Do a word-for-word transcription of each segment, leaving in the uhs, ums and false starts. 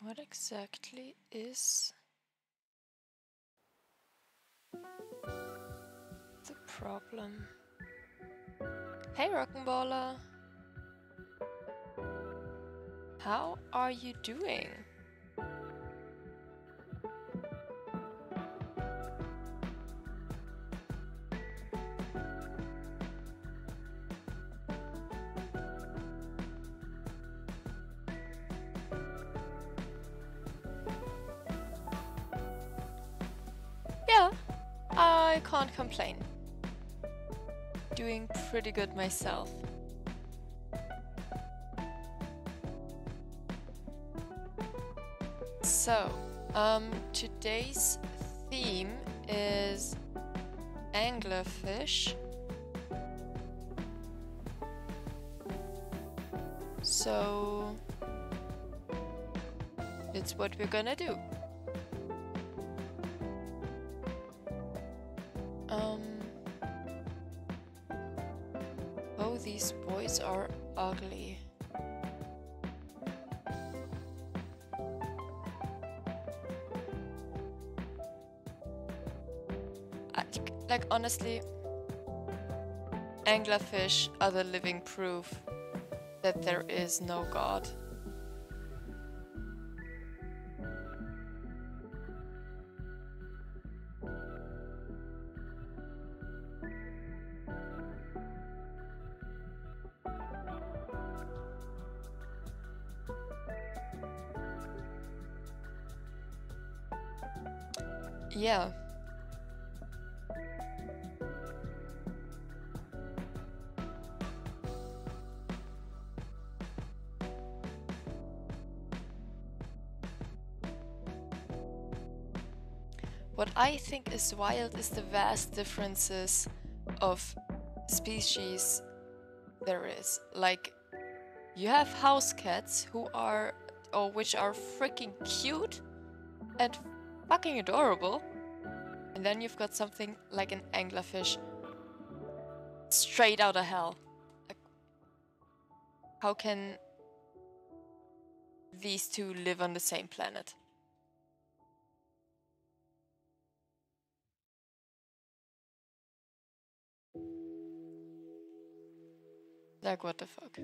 What exactly is the problem? Hey Rock'n'Baller! How are you doing? Yeah, I can't complain. Doing pretty good myself. So, um, today's theme is anglerfish. So, it's what we're gonna do. Um, oh, these boys are ugly. I, like, honestly, anglerfish are the living proof that there is no God. Yeah. What I think is wild is the vast differences of species there is. Like, you have house cats who are, or which are freaking cute and fucking adorable. And then you've got something like an anglerfish straight out of hell. Like, how can these two live on the same planet? Like, what the fuck?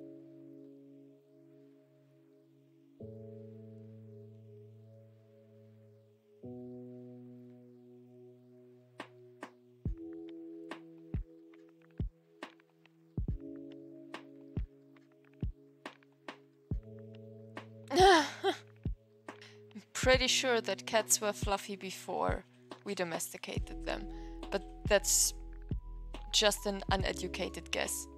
I'm pretty sure that cats were fluffy before we domesticated them, but that's just an uneducated guess.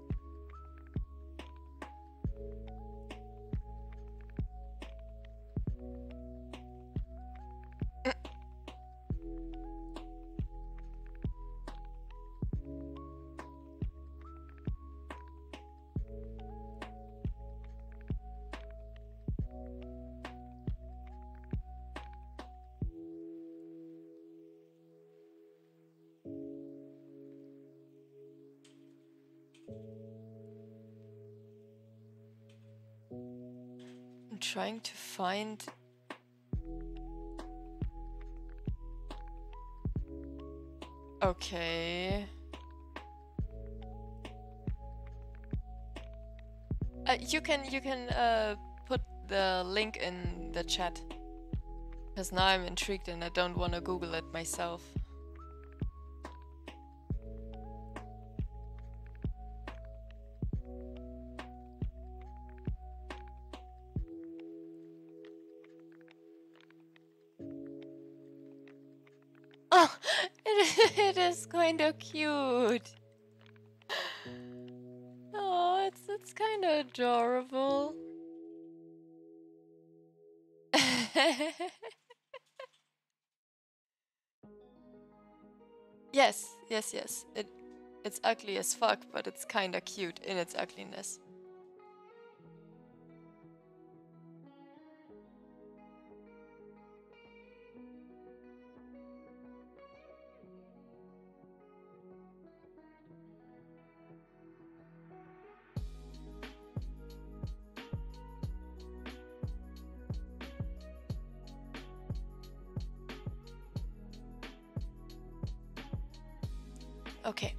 I'm trying to find... Okay... Uh, you can you can uh, put the link in the chat, because now I'm intrigued and I don't want to Google it myself. Oh, it, it is kind of cute. Oh, it's it's kind of adorable. Yes, yes, yes. It it's ugly as fuck, but it's kind of cute in its ugliness. Okay.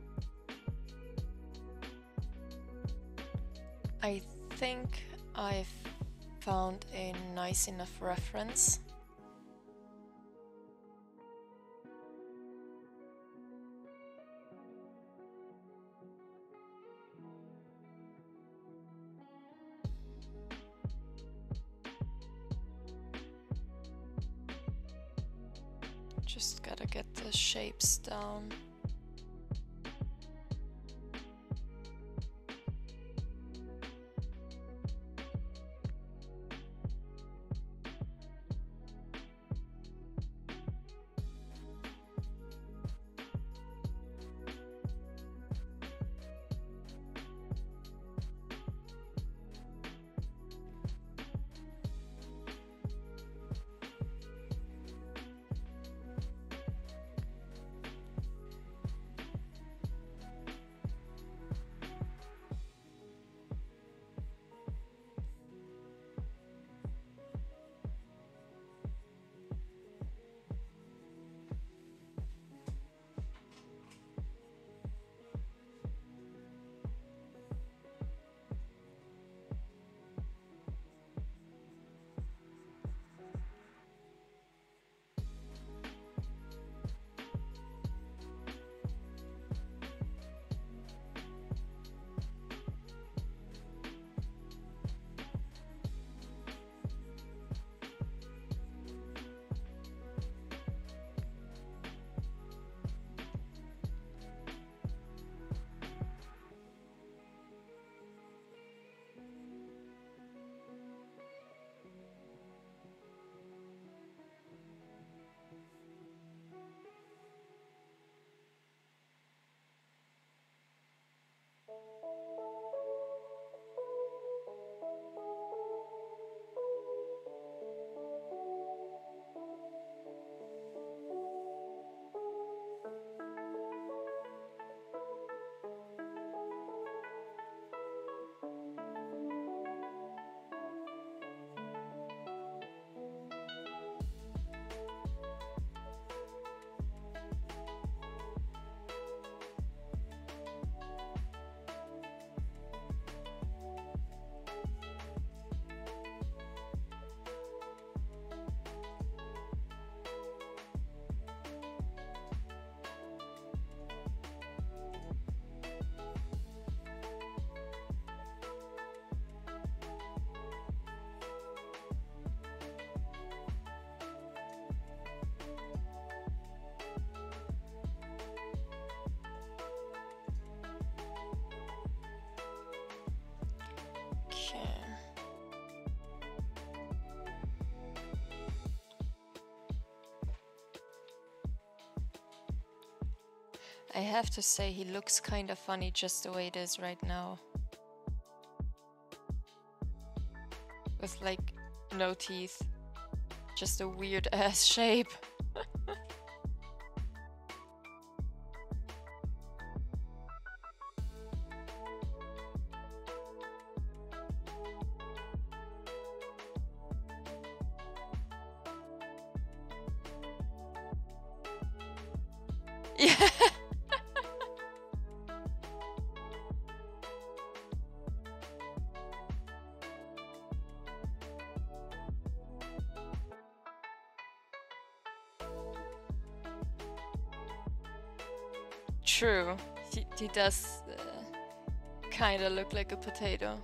I think I've found a nice enough reference. Just gotta get the shapes down. I have to say he looks kind of funny just the way it is right now. With like no teeth. Just a weird ass shape. Yeah. True. He, he does uh, kind of look like a potato.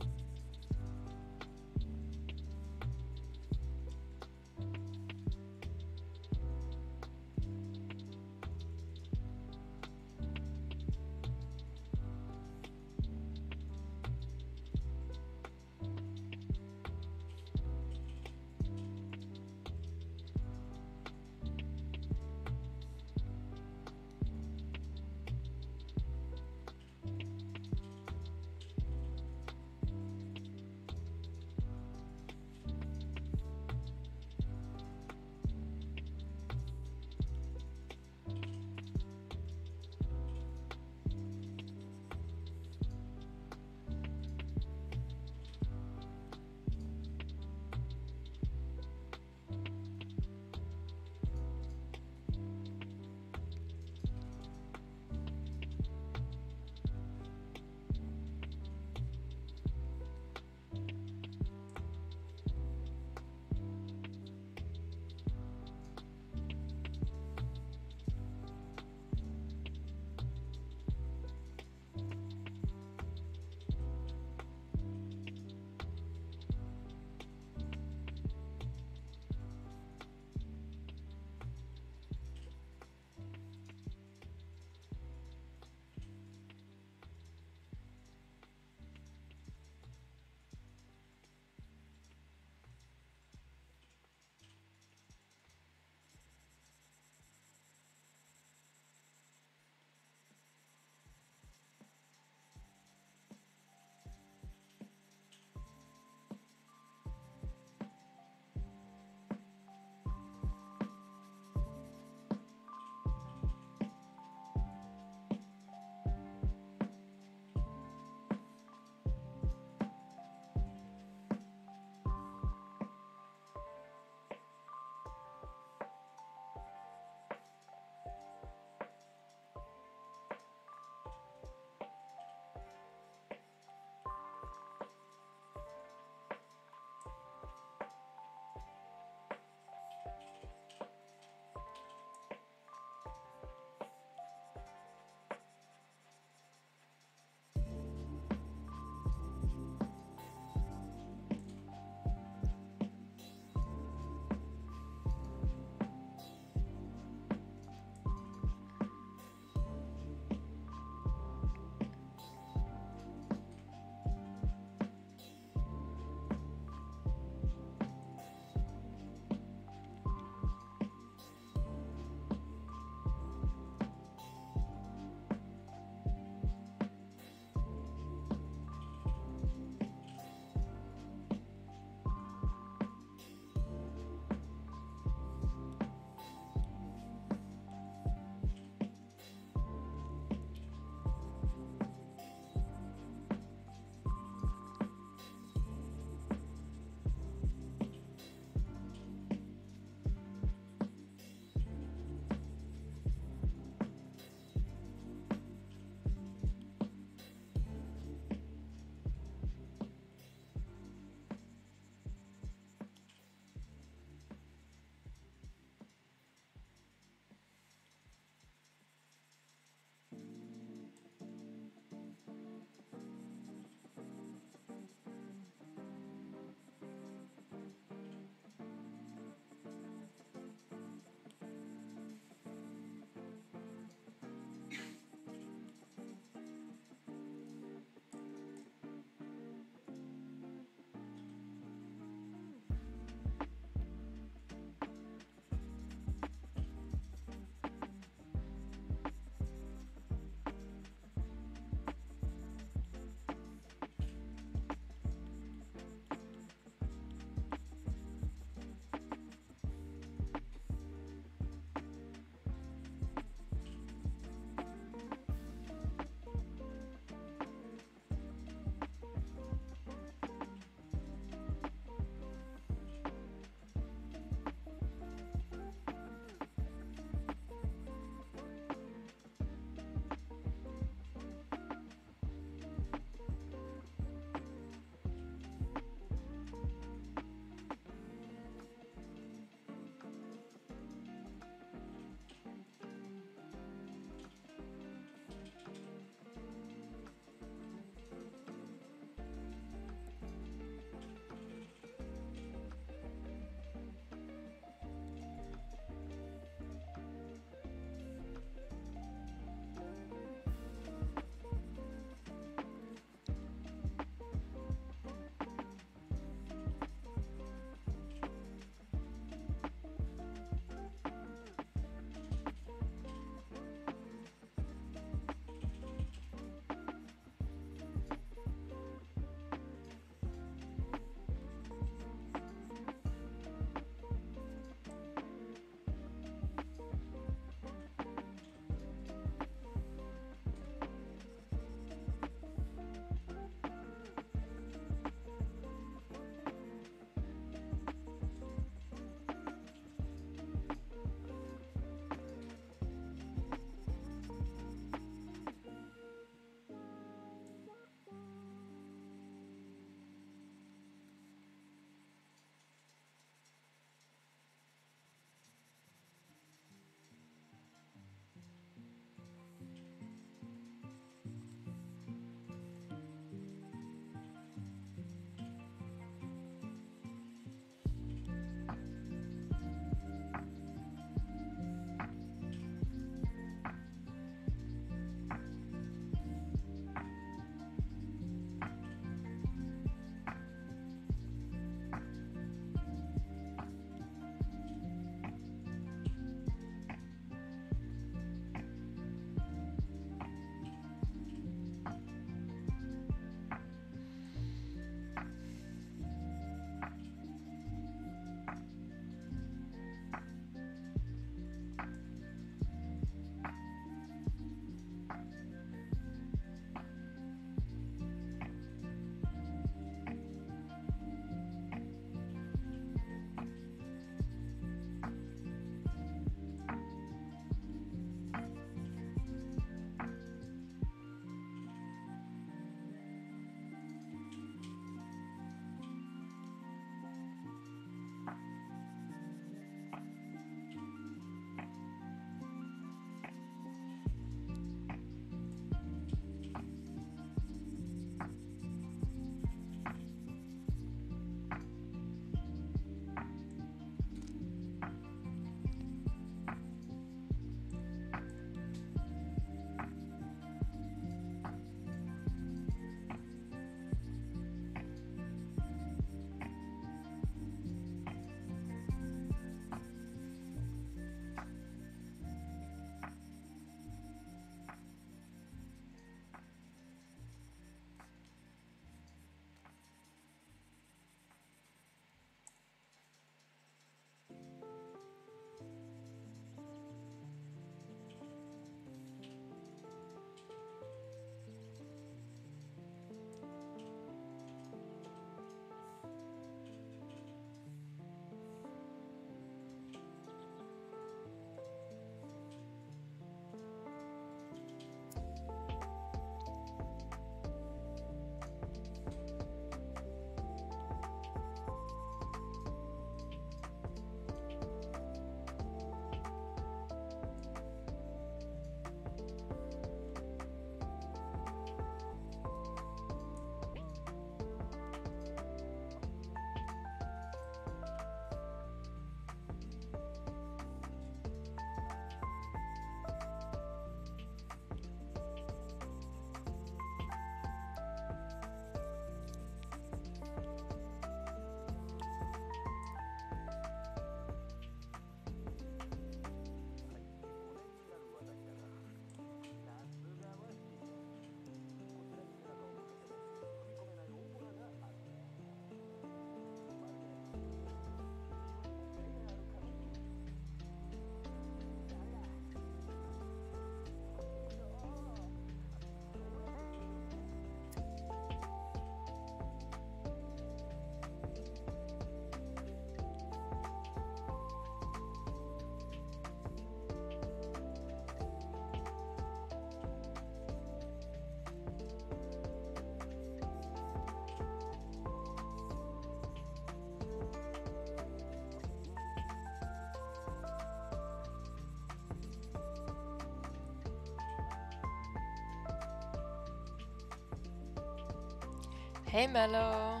Hey, Mello.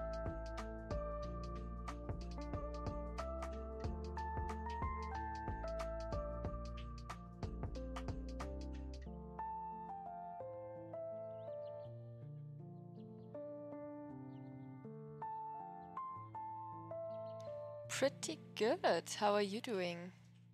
Pretty good. How are you doing?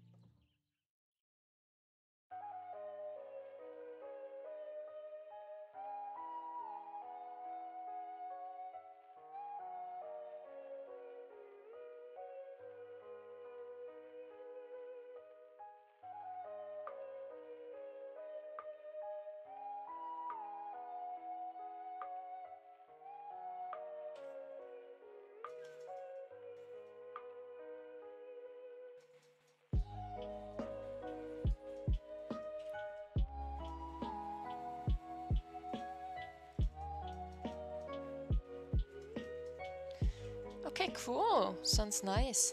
Okay, cool. Sounds nice.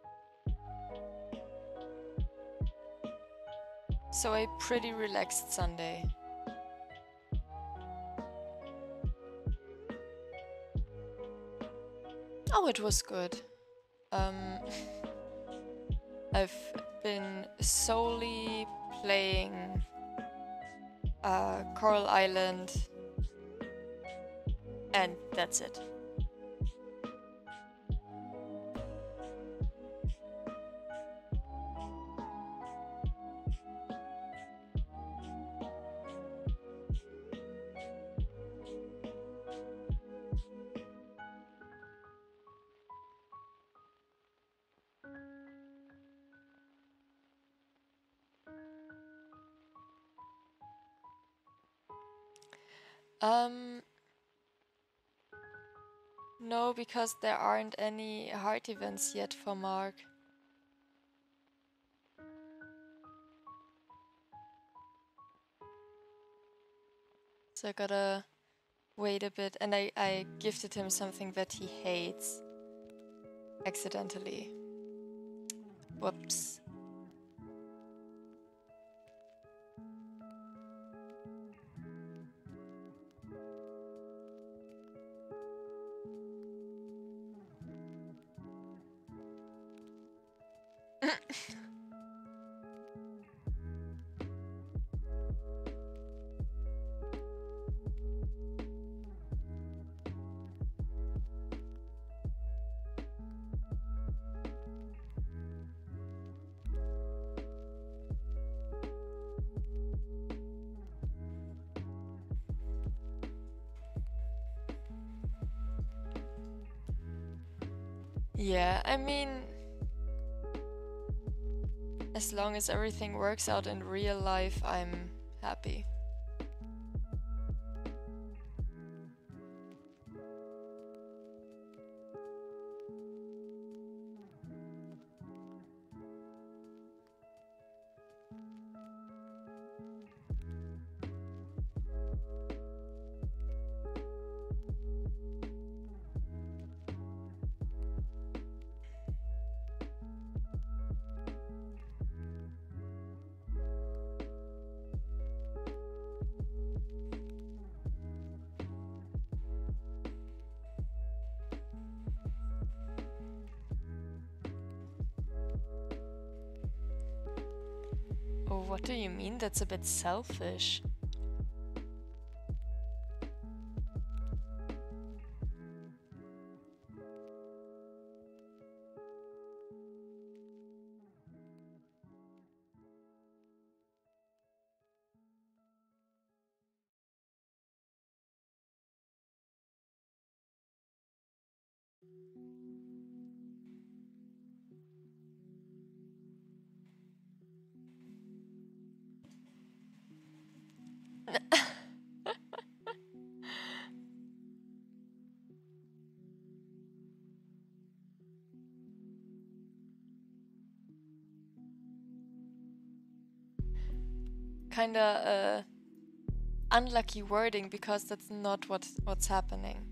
So a pretty relaxed Sunday. Oh, it was good. Um, I've been solely playing uh, Coral Island, and that's it. Um, no, because there aren't any heart events yet for Mark. So I gotta wait a bit, and I, I gifted him something that he hates. Accidentally. Whoops. Yeah, I mean, as long as everything works out in real life, I'm happy. Oh, what do you mean? That's a bit selfish. Kinda uh, unlucky wording, because that's not what what's happening.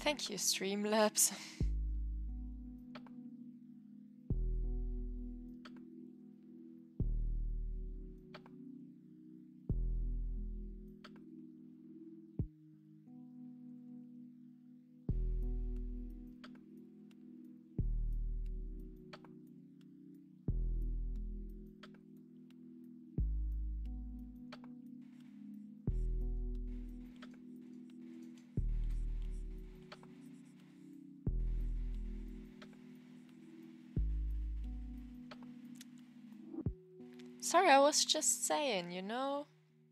Thank you, Streamlabs. Sorry, I was just saying, you know?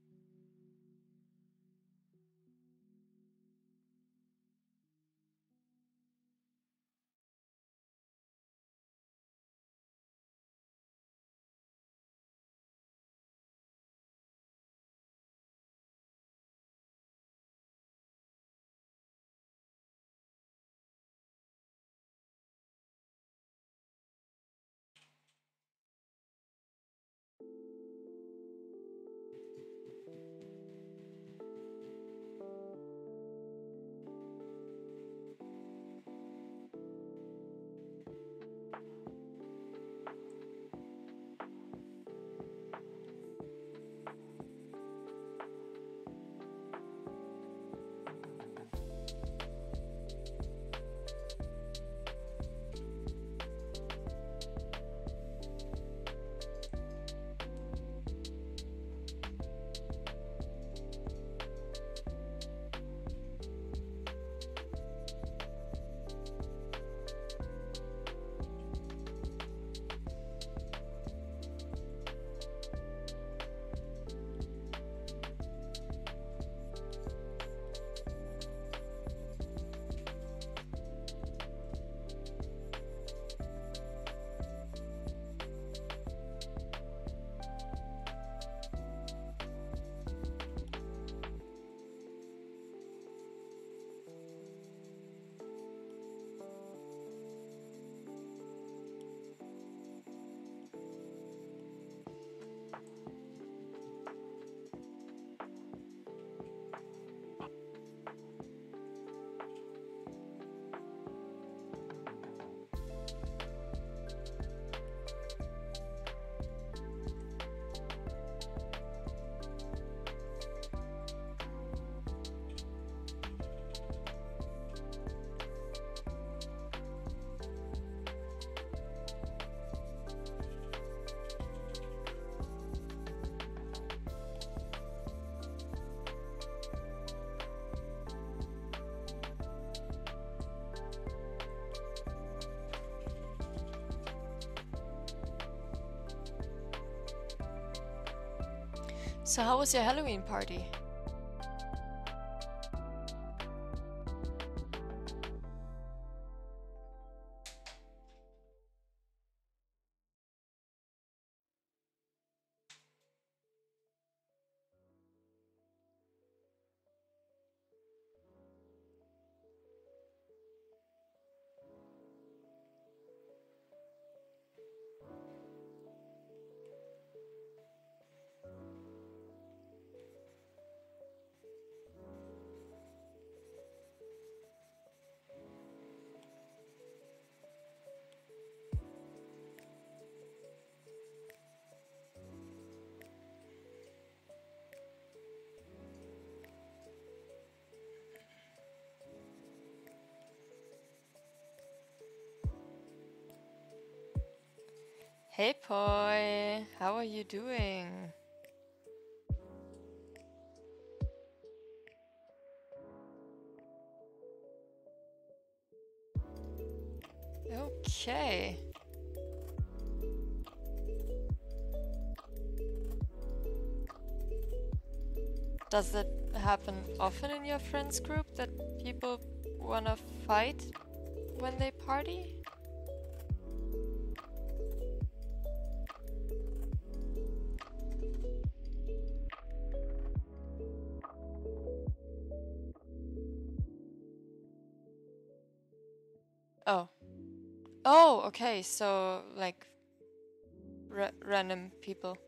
So how was your Halloween party? Hey Poi, how are you doing? Okay. Does that happen often in your friends group that people wanna fight when they party? Oh. Oh, okay, so like ra random people.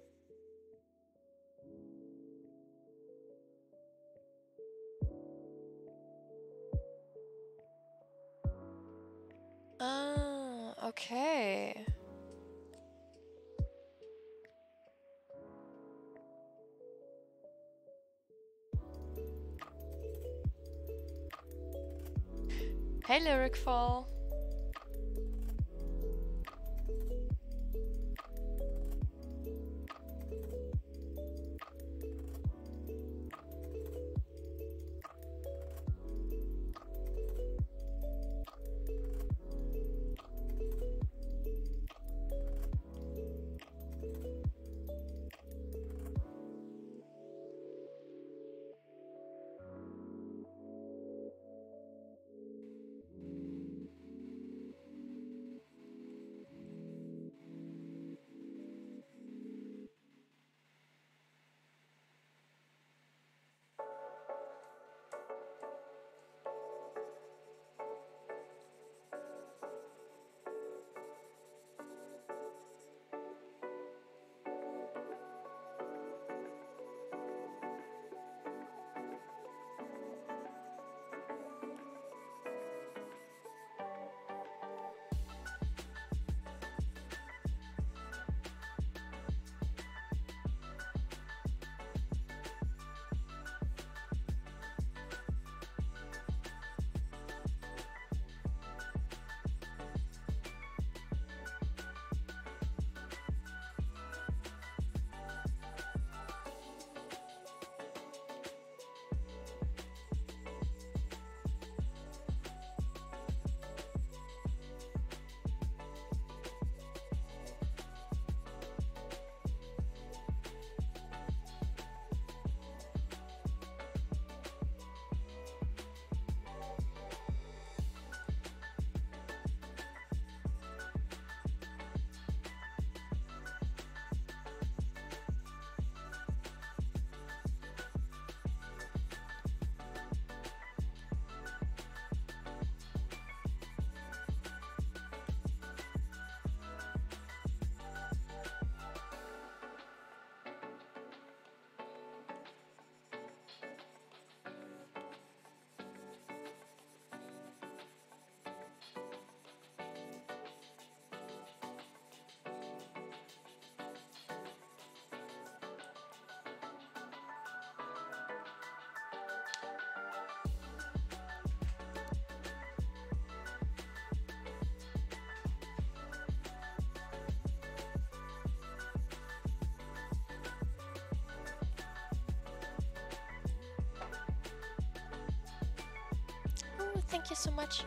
Okay. Hey, Lyric Fall. Oh, thank you so much.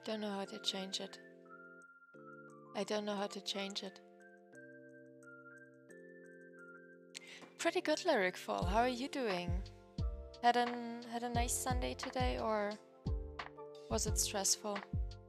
Don't know how to change it. I don't know how to change it. Pretty good lyric fall. How are you doing? Had an had a nice Sunday today, or was it stressful?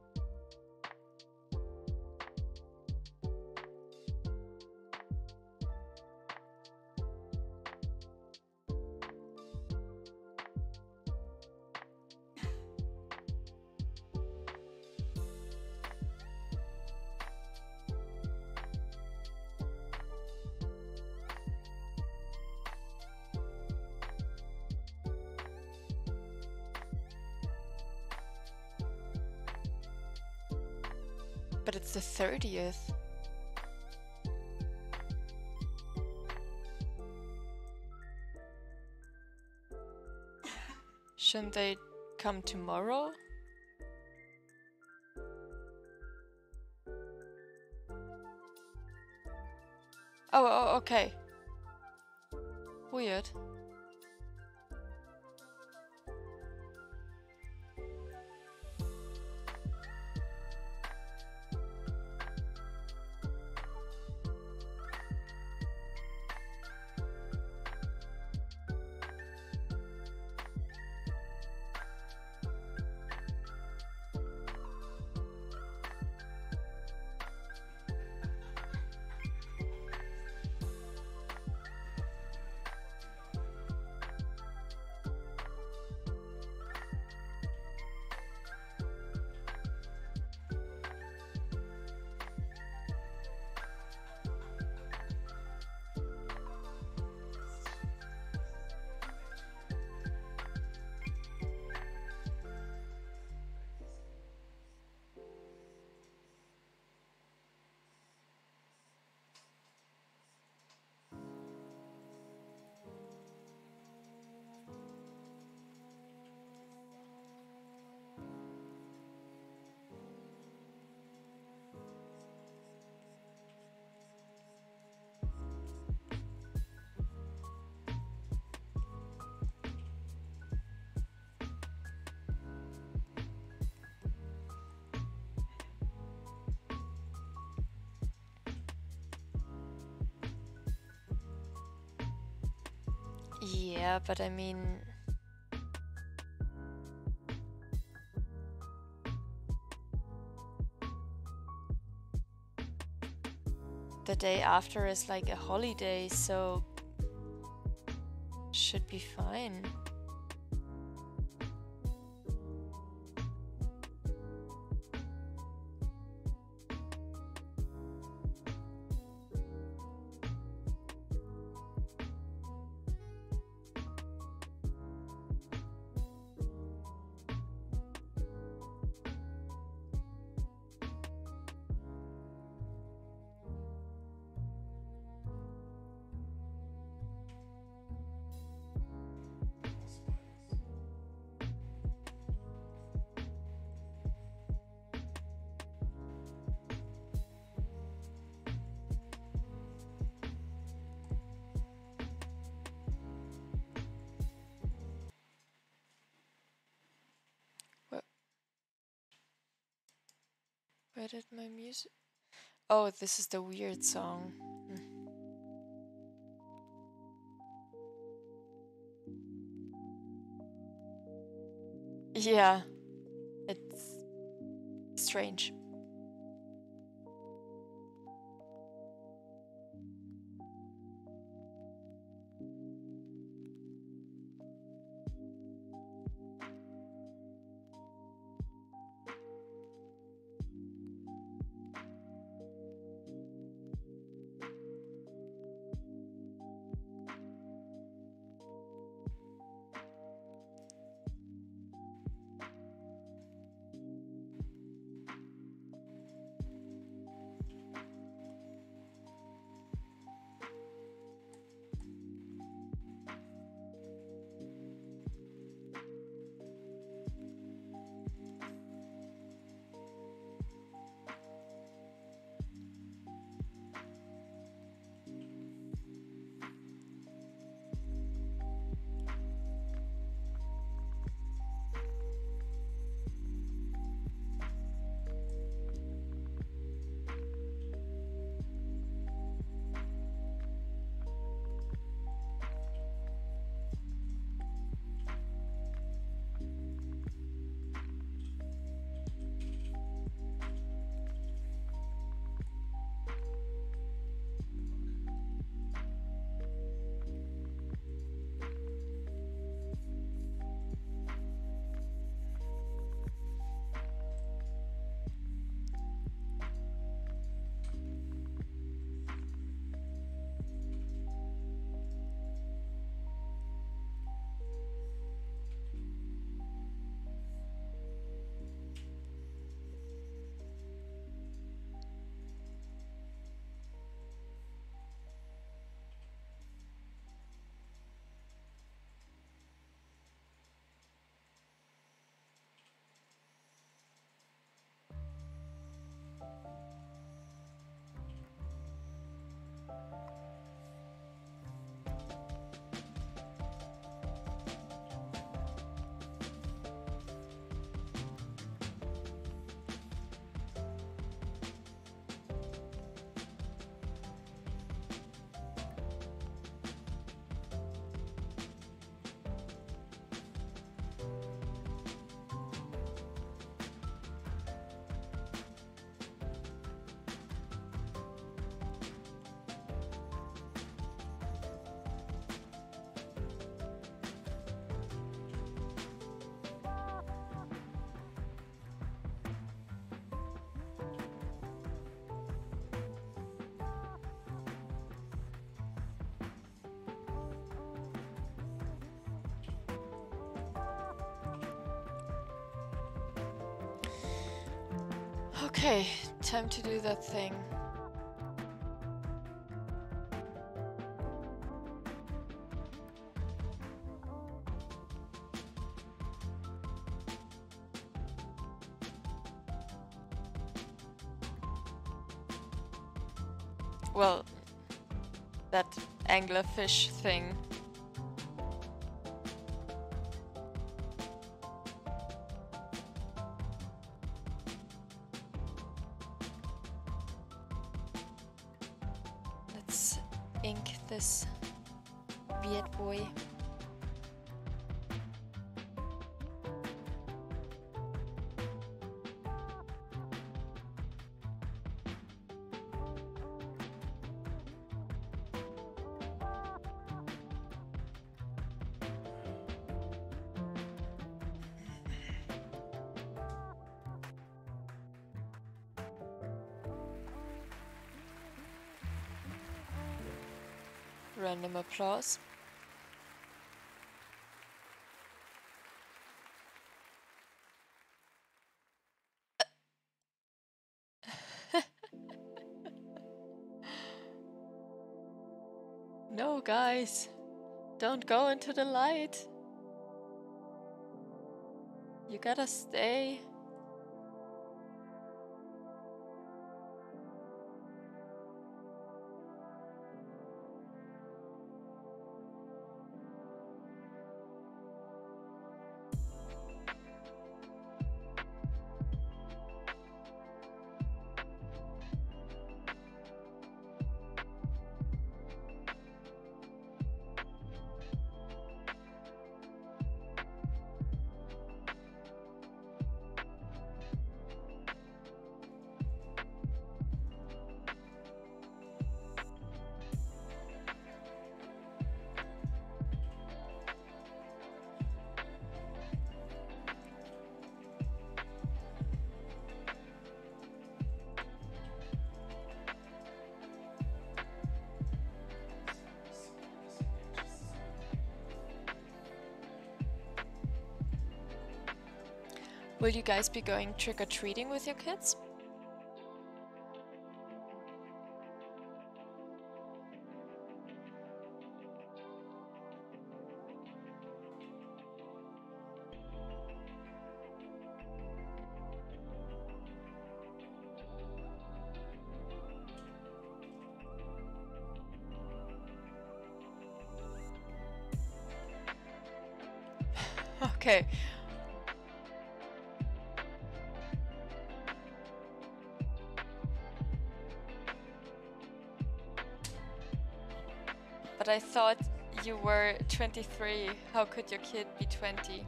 But it's the thirtieth. Shouldn't they come tomorrow? Oh, oh, okay. Weird. Yeah, but I mean... the day after is like a holiday, so... should be fine. Where did my music... Oh, this is the weird song. Hmm. Yeah, it's strange. Okay, time to do that thing. Well, that anglerfish thing. Let's ink this beard boy. Random applause. No, guys, don't go into the light. You gotta stay. Will you guys be going trick-or-treating with your kids? Okay. But I thought you were twenty-three. How could your kid be twenty?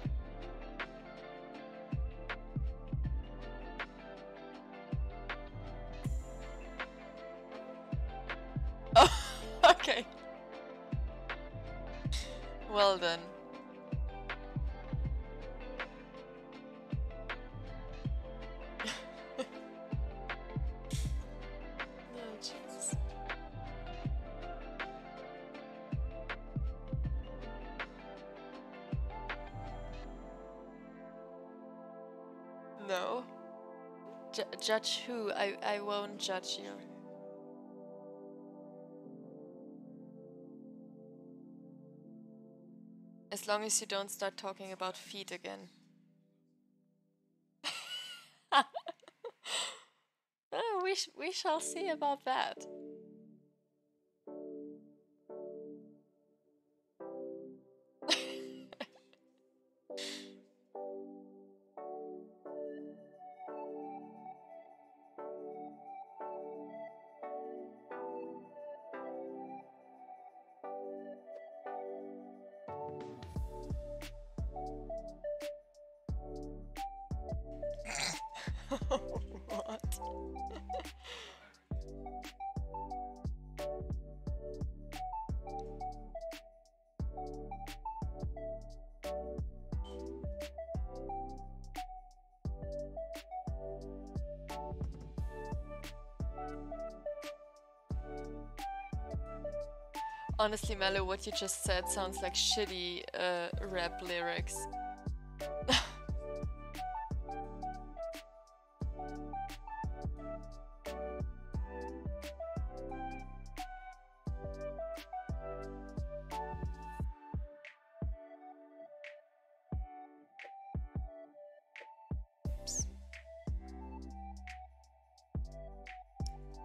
Oh, okay. Well then. Oh, Jesus. No. Ju judge who? I, I won't judge you. As long as you don't start talking about feet again. Oh, we, sh we shall see about that. What? Honestly, Mello, what you just said sounds like shitty uh, rap lyrics.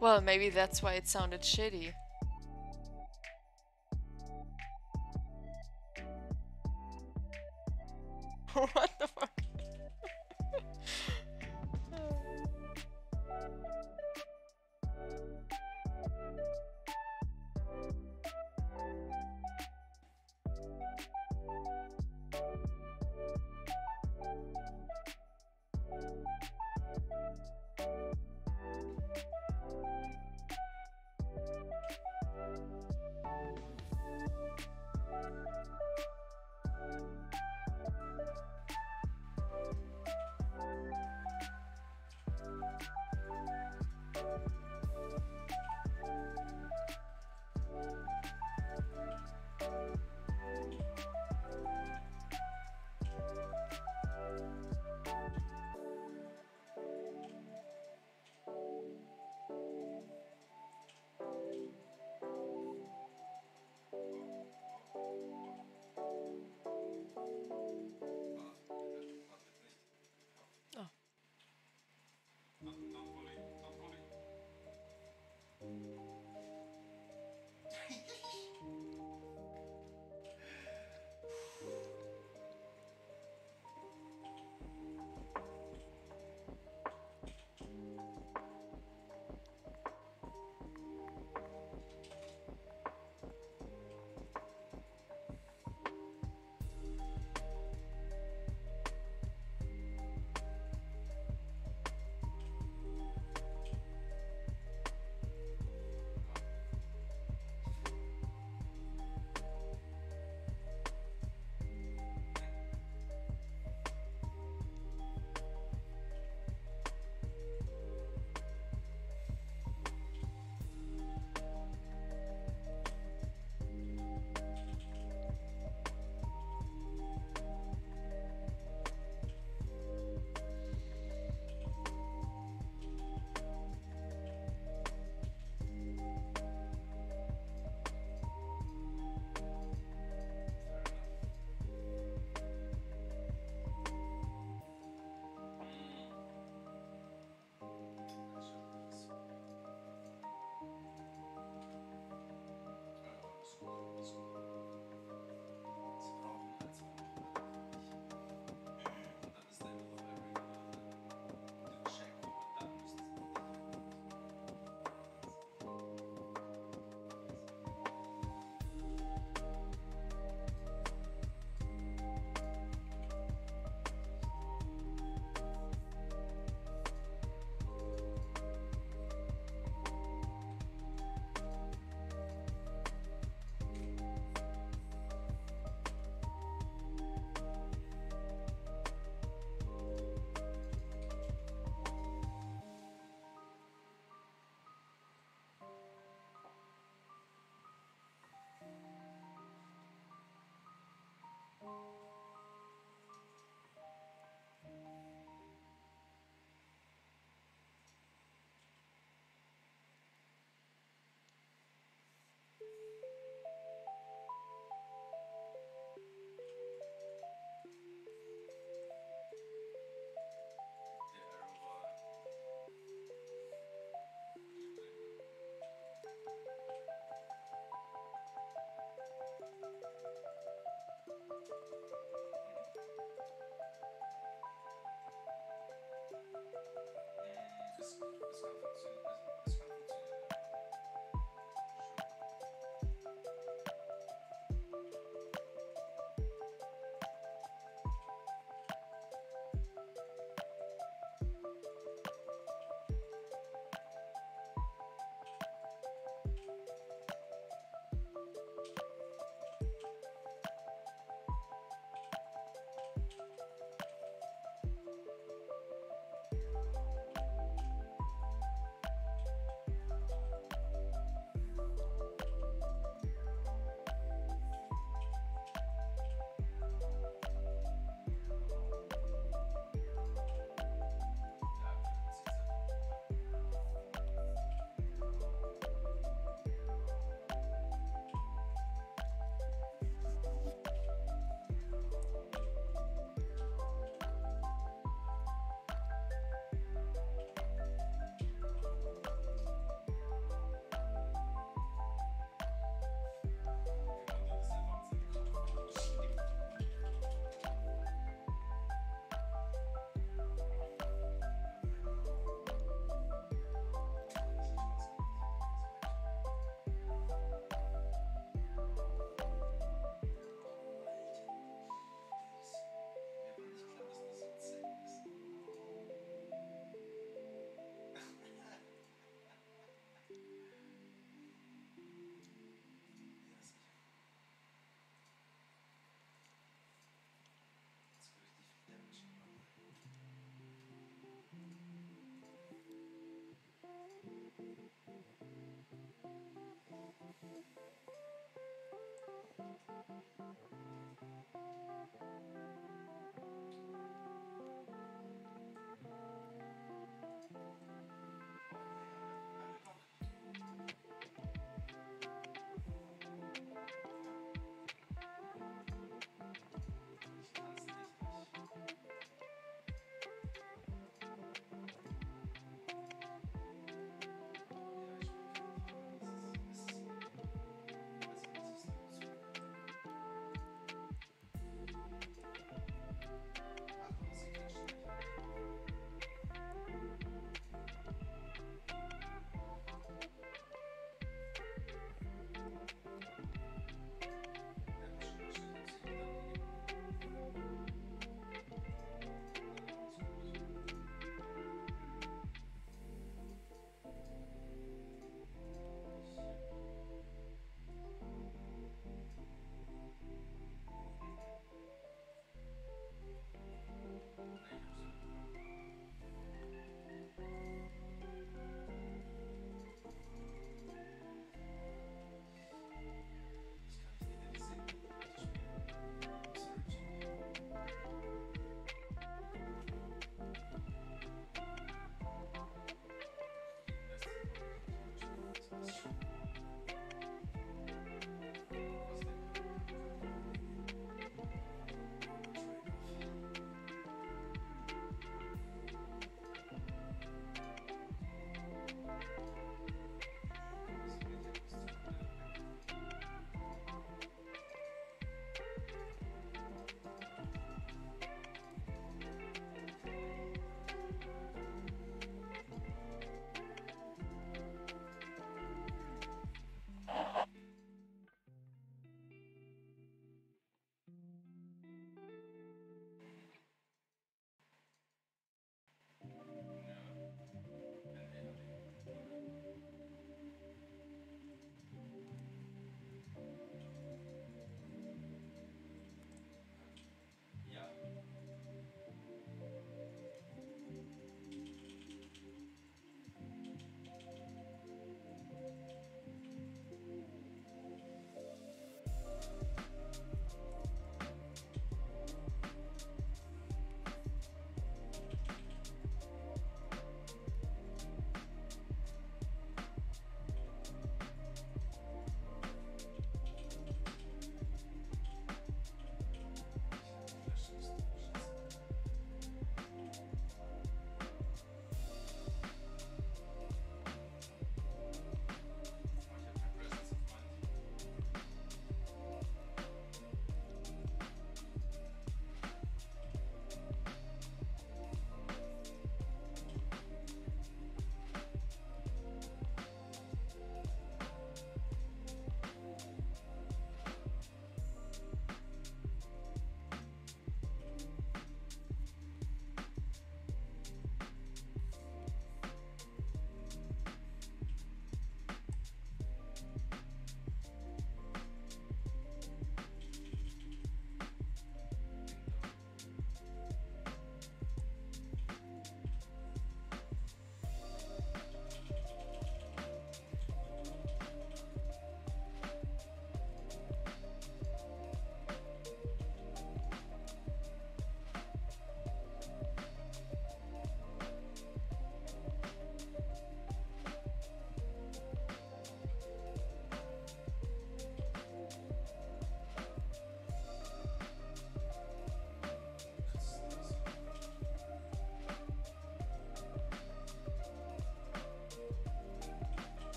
Well, maybe that's why it sounded shitty. What the fuck?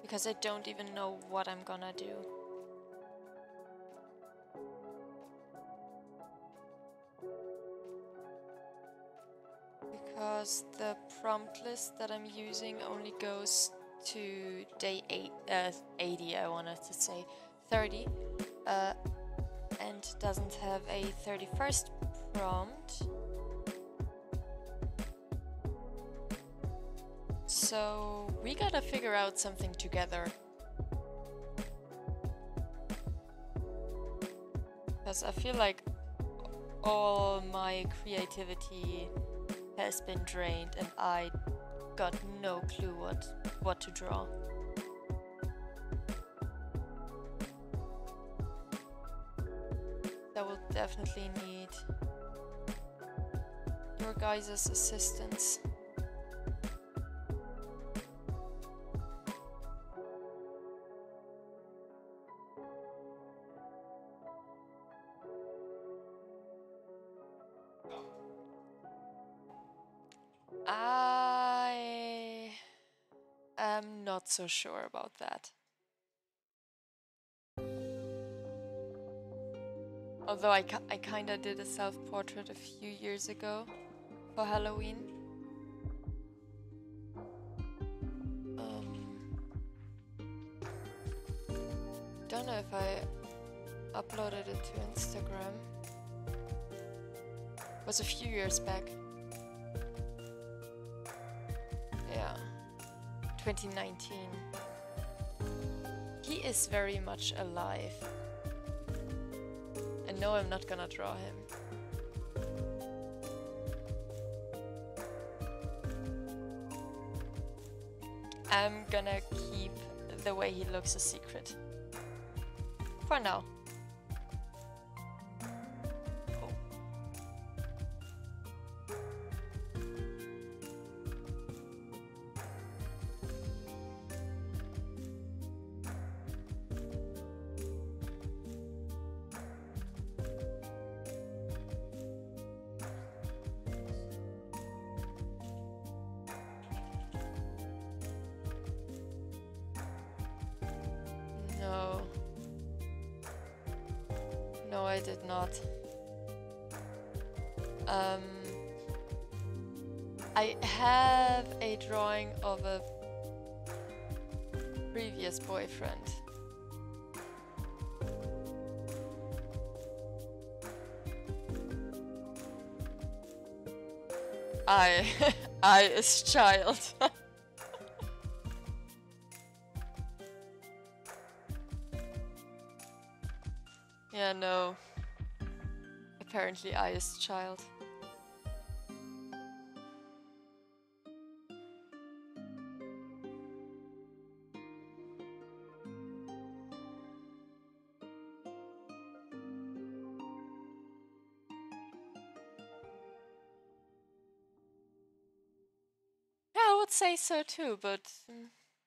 because I don't even know what I'm gonna do. Because the prompt list that I'm using only goes to day eight, uh, eighty, I wanted to say, thirty, uh, and doesn't have a thirty-first prompt. So we gotta figure out something together. Because I feel like all my creativity has been drained and I got no clue what, what to draw. That will definitely need your guys' assistance. I am not so sure about that. Although I, I kinda did a self-portrait a few years ago for Halloween. Um, don't know if I uploaded it to Instagram. It was a few years back. Yeah, twenty nineteen. He is very much alive. And no, I'm not gonna draw him. I'm gonna keep the way he looks a secret. For now. No. No, I did not. Um, I have a drawing of a previous boyfriend. I, I is child. Yeah, no. Apparently I is child. Yeah, I would say so too, but mm,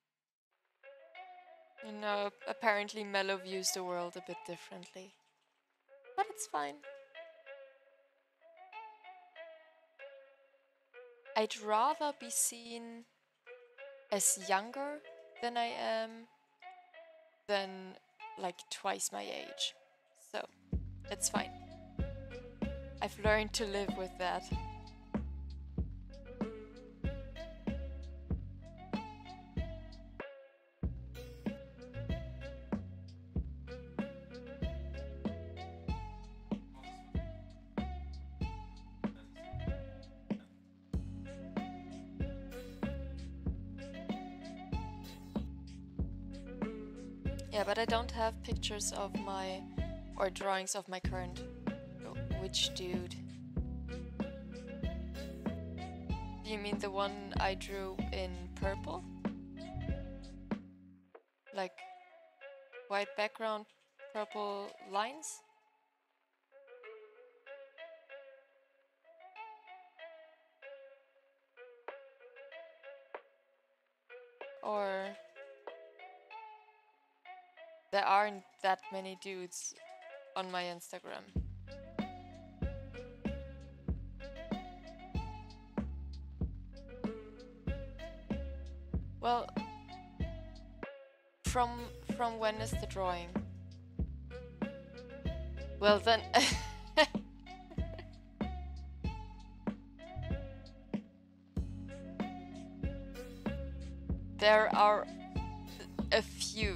you know, apparently Mello views the world a bit differently. But it's fine. I'd rather be seen as younger than I am than like twice my age. So, it's fine. I've learned to live with that. Yeah, but I don't have pictures of my, or drawings of my current witch dude. Do you mean the one I drew in purple? Like white background, purple lines? Or there aren't that many dudes on my Instagram. Well, from from when is the drawing? Well then. There are a few.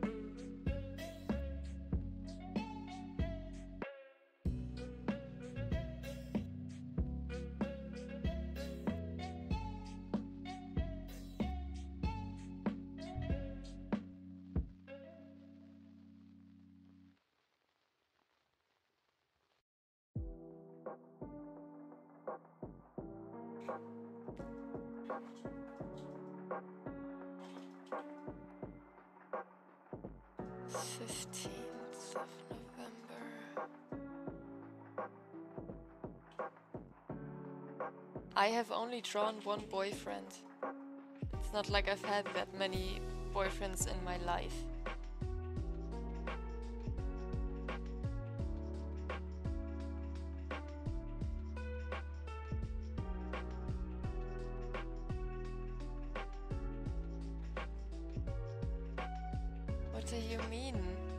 fifteenth of November. I have only drawn one boyfriend. It's not like I've had that many boyfriends in my life. What do you mean?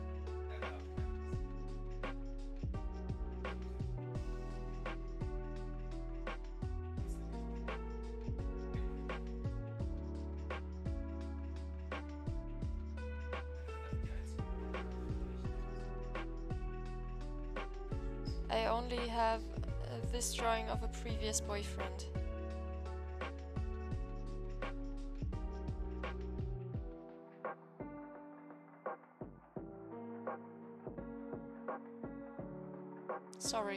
I only have uh, this drawing of a previous boyfriend. Sorry.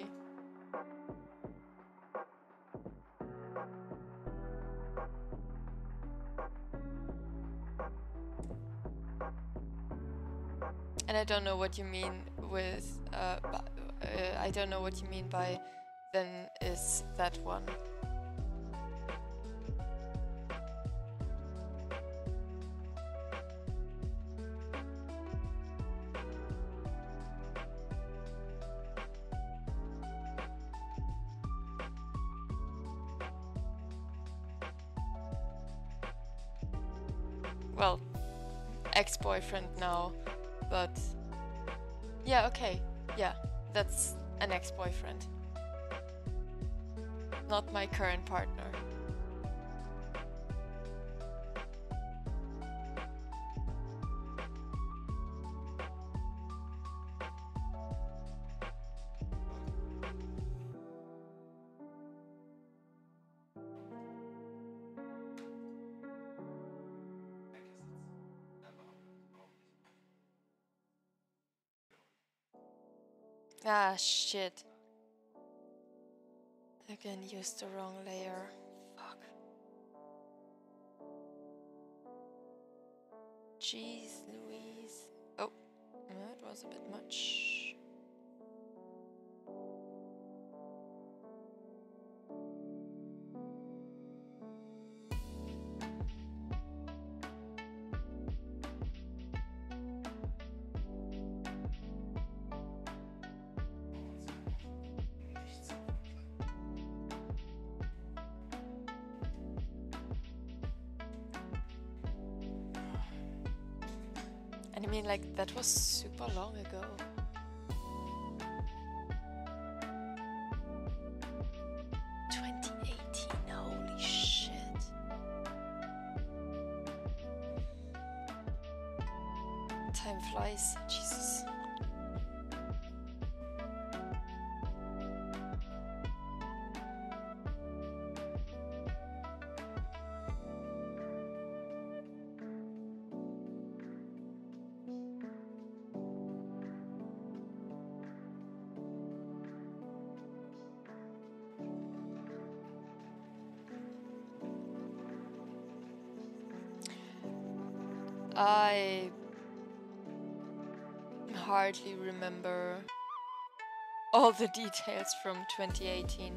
And I don't know what you mean with, uh, uh, I don't know what you mean by, then is that one. Well, ex-boyfriend now, but yeah, okay, yeah, that's an ex-boyfriend. Not my current partner. Ah, shit. Again, used the wrong layer. Fuck. Jeez Louise. Oh, that was a bit much. And I mean, like, that was super long ago. twenty eighteen, holy shit. Time flies, Jesus. I hardly remember all the details from twenty eighteen.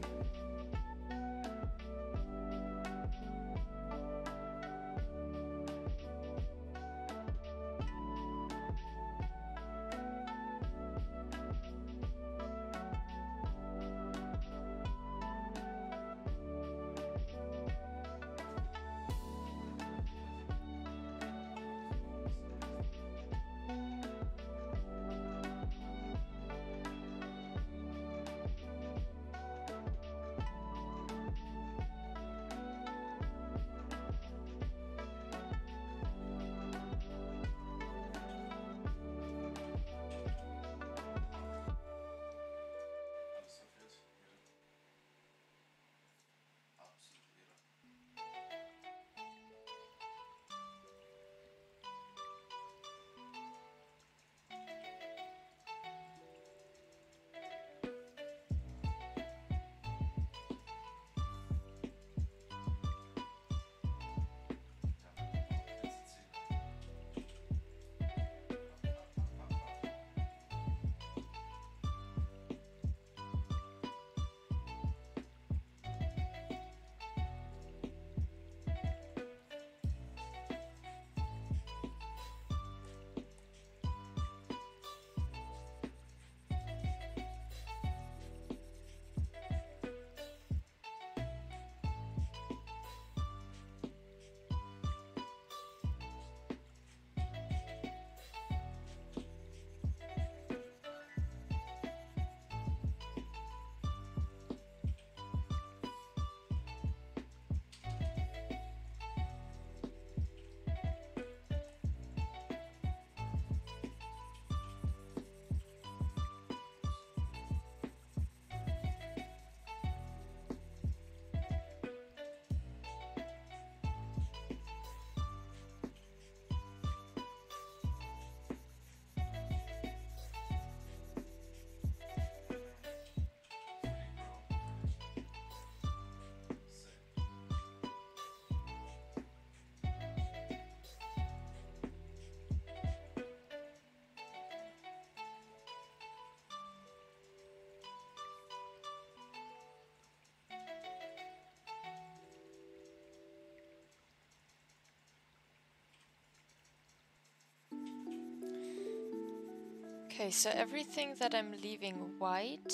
Okay, so everything that I'm leaving white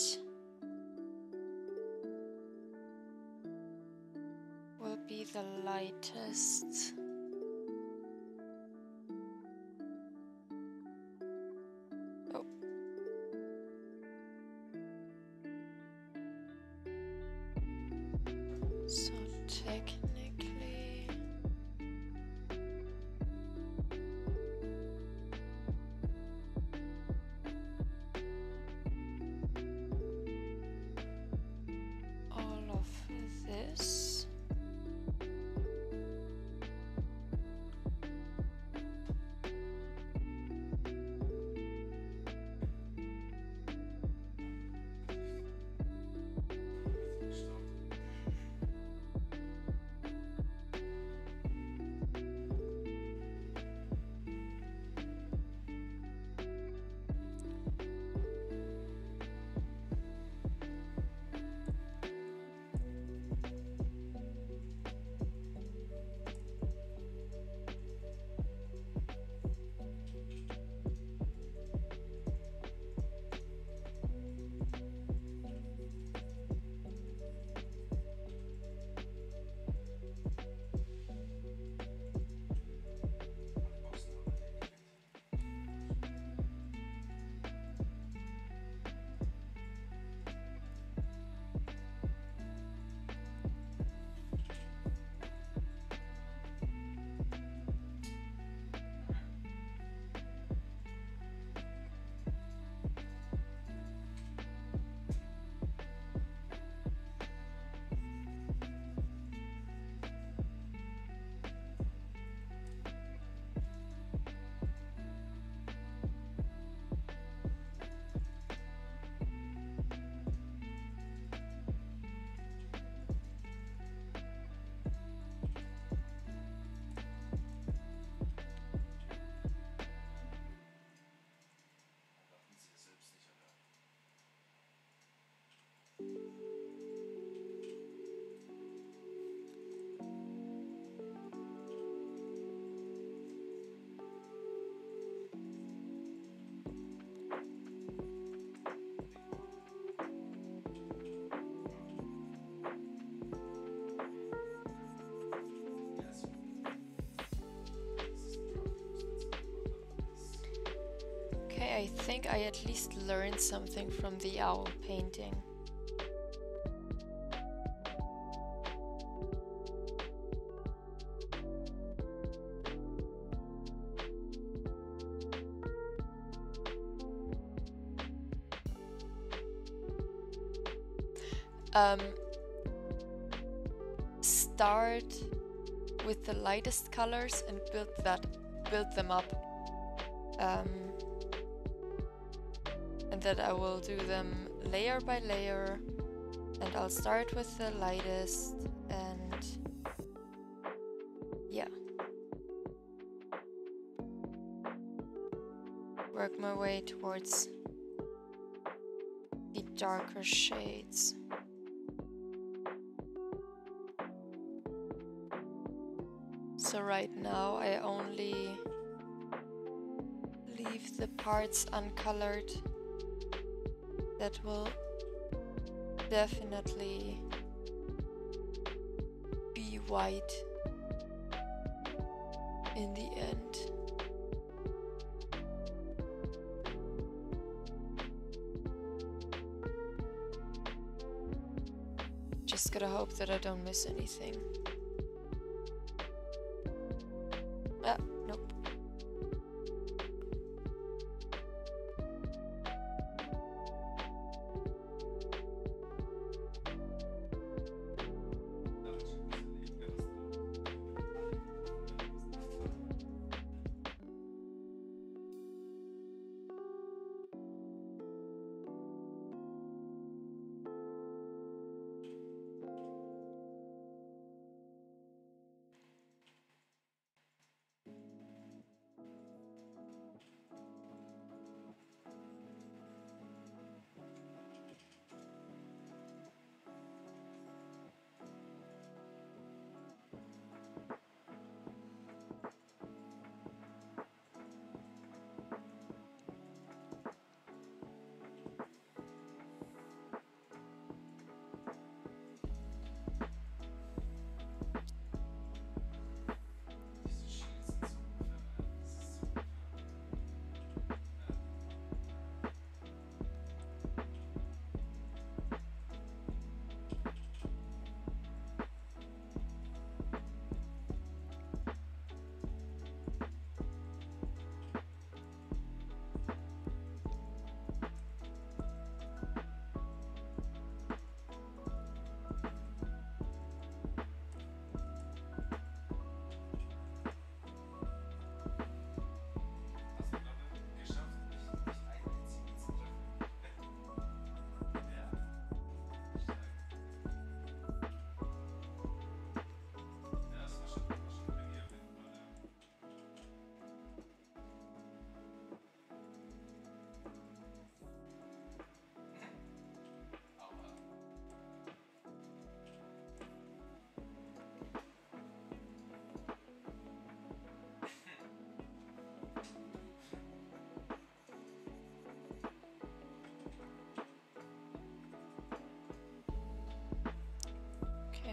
will be the lightest. Oh. So technically... all of this. Okay, I think I at least learned something from the owl painting. Um, start with the lightest colors and build that, build them up. Um, and that I will do them layer by layer, and I'll start with the lightest, and yeah, work my way towards the darker shades. So right now I only leave the parts uncolored that will definitely be white in the end. Just gotta hope that I don't miss anything. Ah, nope.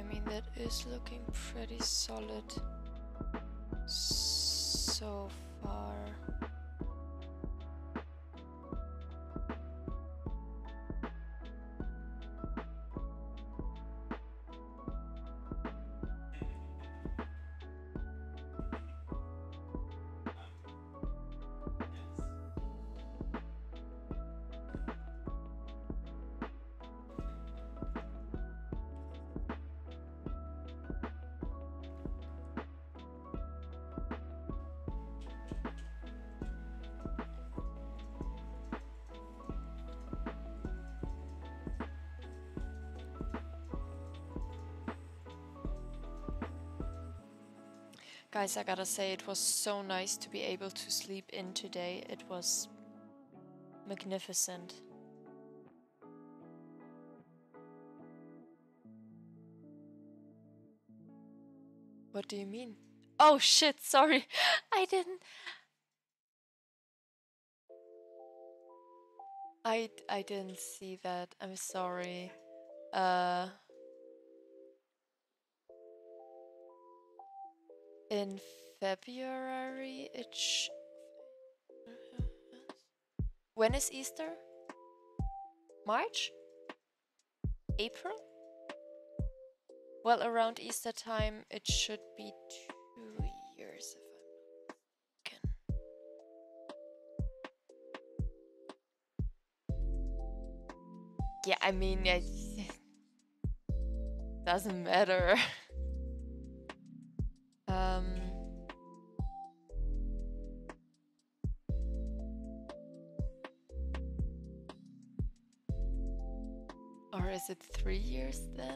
I mean, that is looking pretty solid so far. Guys, I gotta say, it was so nice to be able to sleep in today. It was magnificent. What do you mean? Oh shit, sorry. I didn't... I, I didn't see that. I'm sorry. Uh... In February, it sh... When is Easter? March? April? Well, around Easter time, it should be two years, if I'm not mistaken. Yeah, I mean, it doesn't matter. um... Or is it three years then?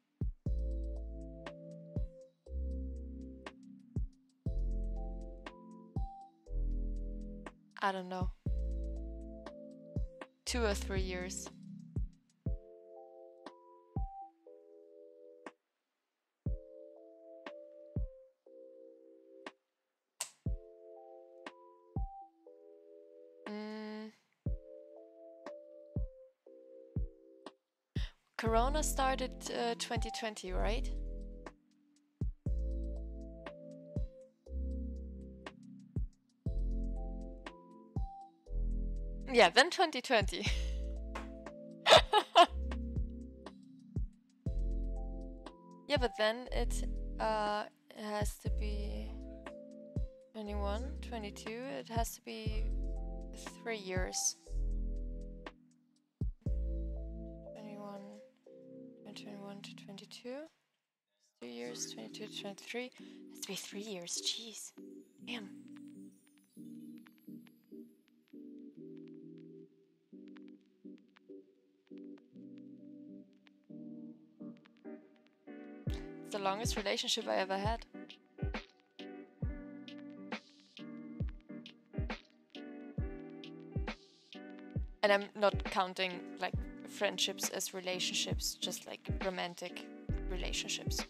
I don't know. Two or three years. Mm. Corona started uh, twenty twenty, right? Yeah, then twenty twenty. Yeah, but then it uh it has to be twenty-one, twenty-two. It has to be three years. twenty-one, twenty-one to twenty-two. Three years, twenty-two to twenty-three. It has to be three years. Jeez. Damn. It's the longest relationship I ever had. And I'm not counting like friendships as relationships, just like romantic relationships.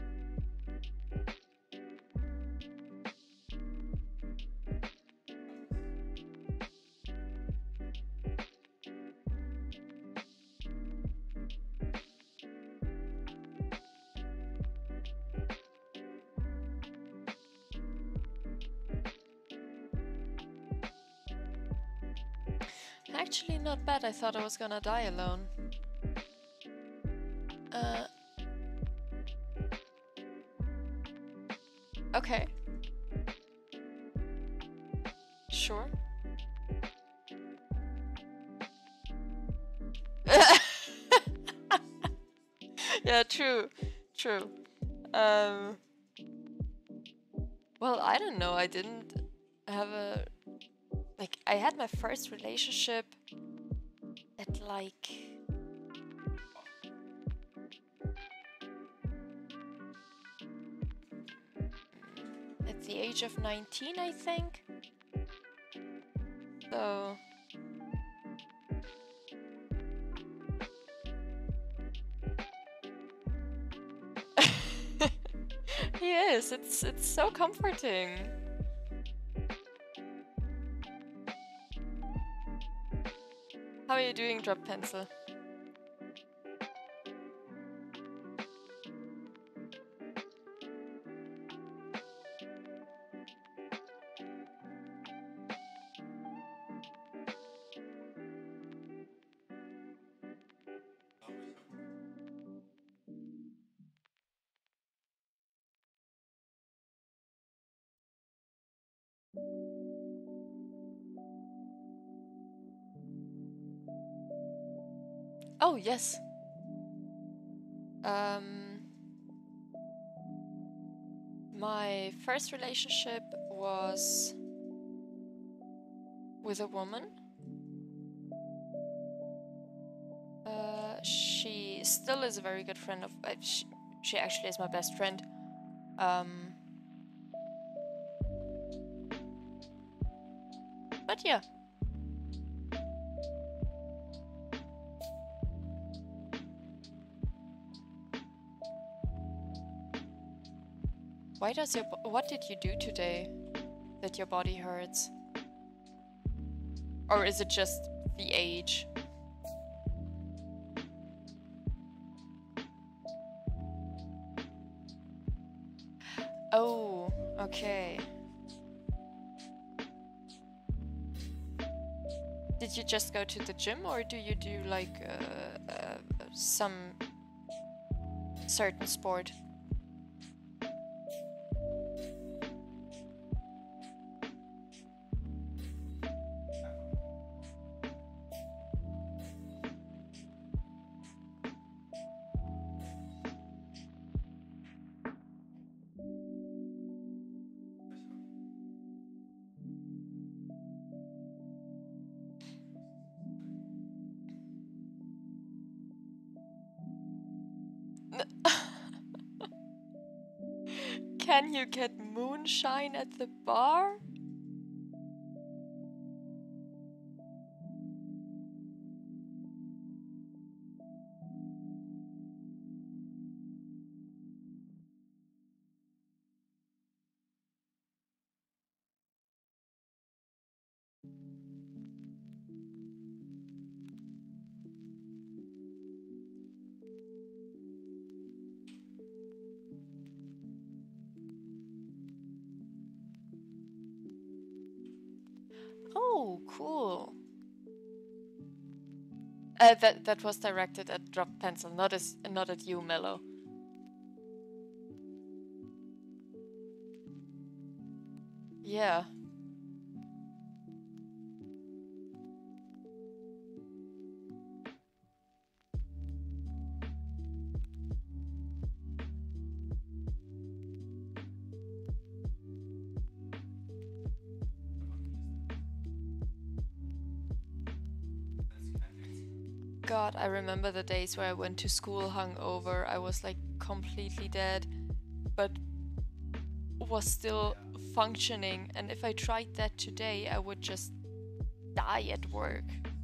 Actually not bad. I thought I was gonna die alone. Uh, okay. Sure. Yeah, true. True. Um, well, I don't know. I didn't have a... Like, I had my first relationship at like... at the age of nineteen, I think. So... He is. It's, it's so comforting. How are you doing, Drop Pencil? Oh, yes. Um, my first relationship was with a woman. Uh, she still is a very good friend of. Uh, she, she actually is my best friend. Um, but yeah. Why does your bo- what did you do today that your body hurts? Or is it just the age? Oh, okay. Did you just go to the gym or do you do like uh, uh, some certain sport? Can you get moonshine at the bar? Oh, cool. Uh, that that was directed at Drop Pencil, not as not at you, Mello. Yeah. God, I remember the days where I went to school hungover. I was like completely dead, but was still functioning. And if I tried that today, I would just die at work.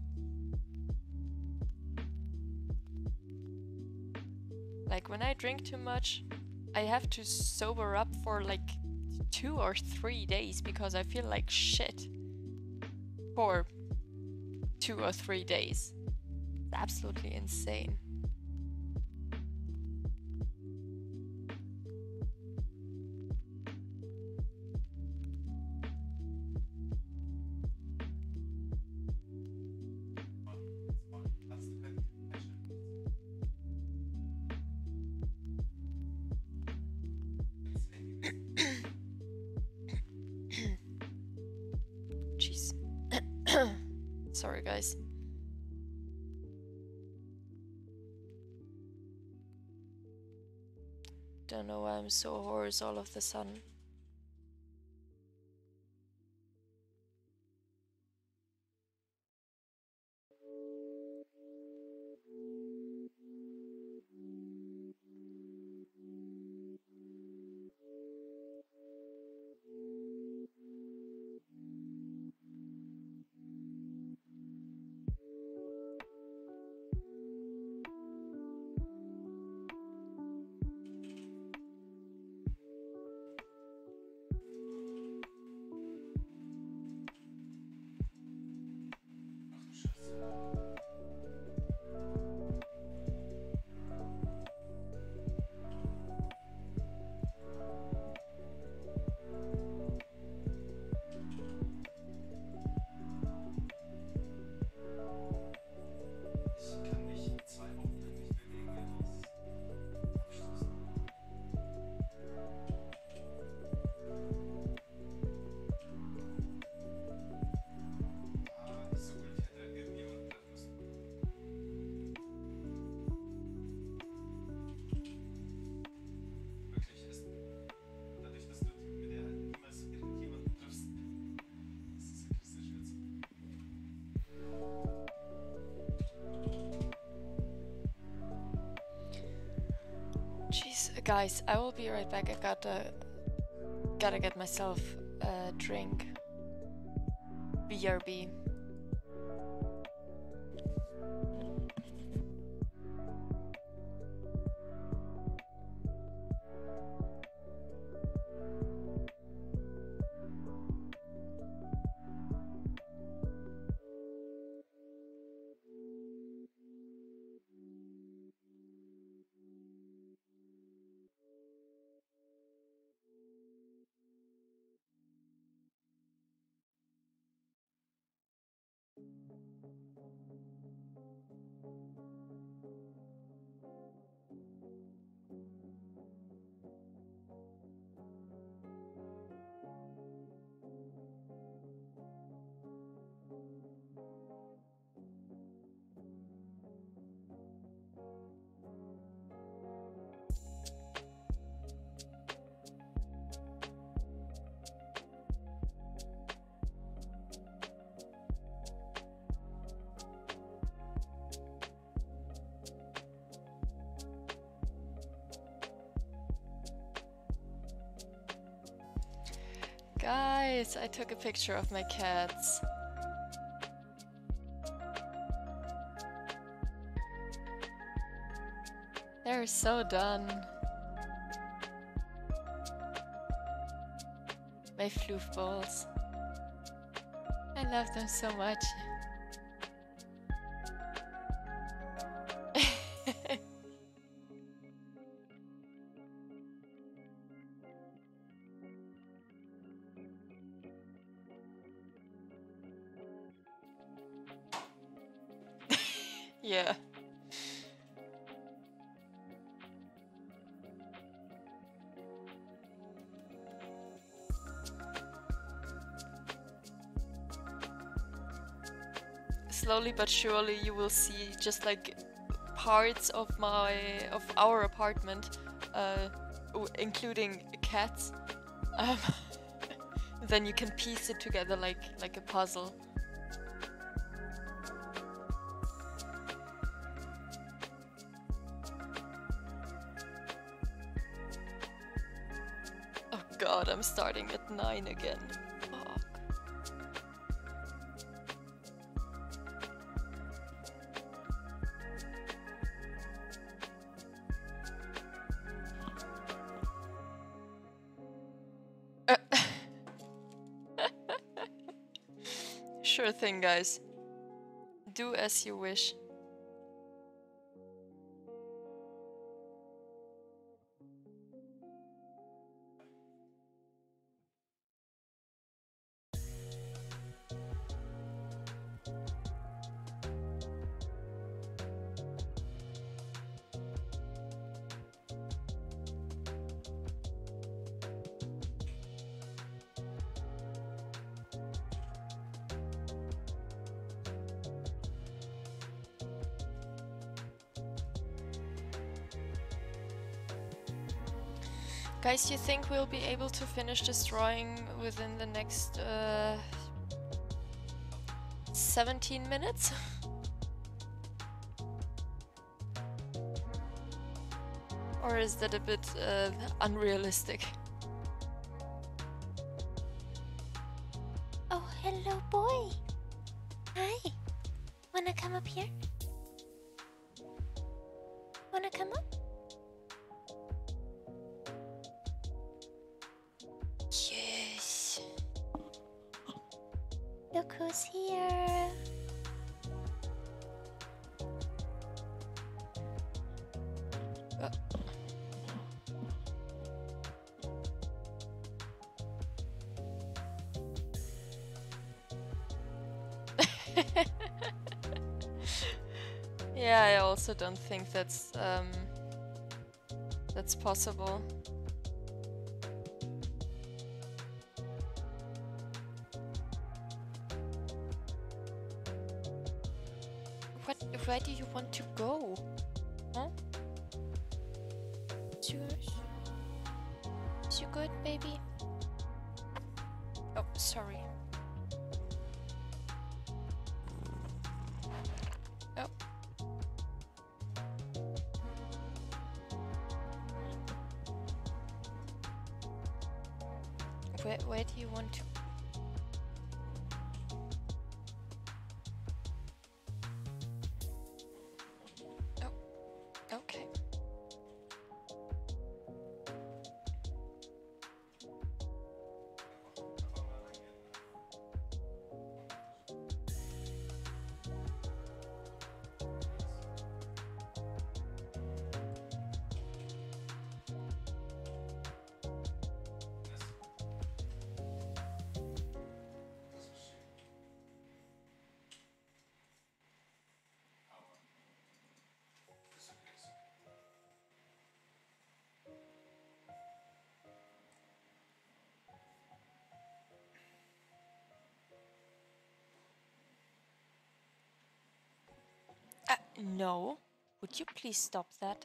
Like when I drink too much, I have to sober up for like two or three days because I feel like shit for two or three days. It's absolutely insane. Jeez. Sorry, guys. Don't know why I'm so hoarse all of the sudden. Guys, I will be right back. I gotta gotta get myself a drink. B R B. Guys, I took a picture of my cats. They're so done. My floof balls. I love them so much. Yeah. Slowly but surely you will see just like parts of my of our apartment, uh, including cats. Um, then you can piece it together like like a puzzle. Oh god, I'm starting at nine again. Fuck. Uh. Sure thing, guys. Do as you wish. Guys, you think we'll be able to finish this drawing within the next uh, seventeen minutes? Or is that a bit uh, unrealistic? Oh, hello, boy. Hi. Wanna come up here? Wanna come up? Yes. Look who's here. Uh. Yeah, I also don't think that's um, that's possible. What? Where do you want to go? Huh? Is you, is you good, baby? Oh, sorry. Oh. where, where do you want to? Oh, okay. Uh, no. Would you please stop that?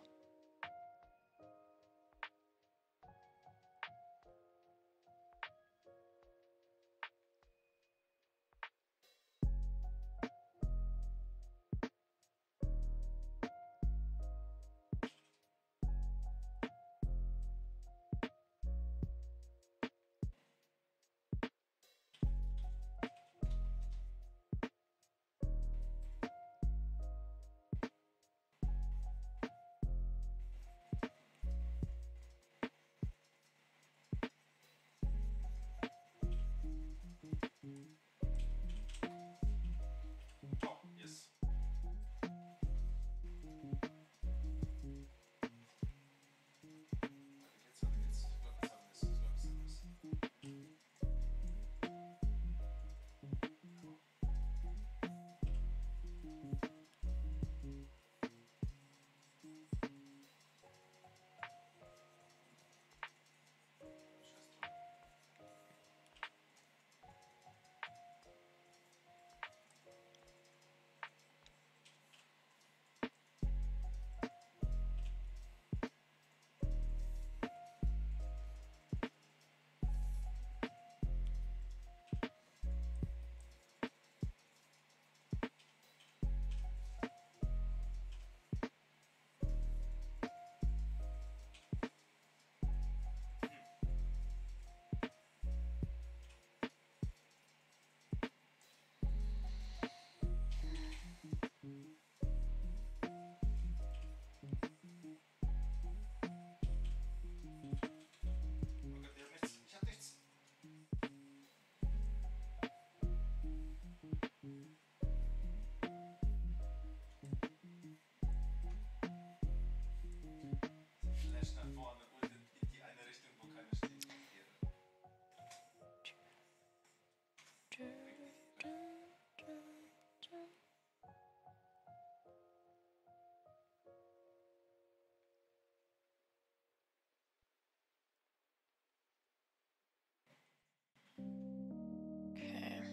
Okay.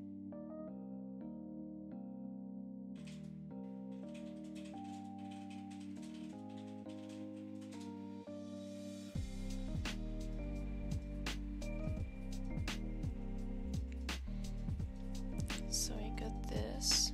So I got this.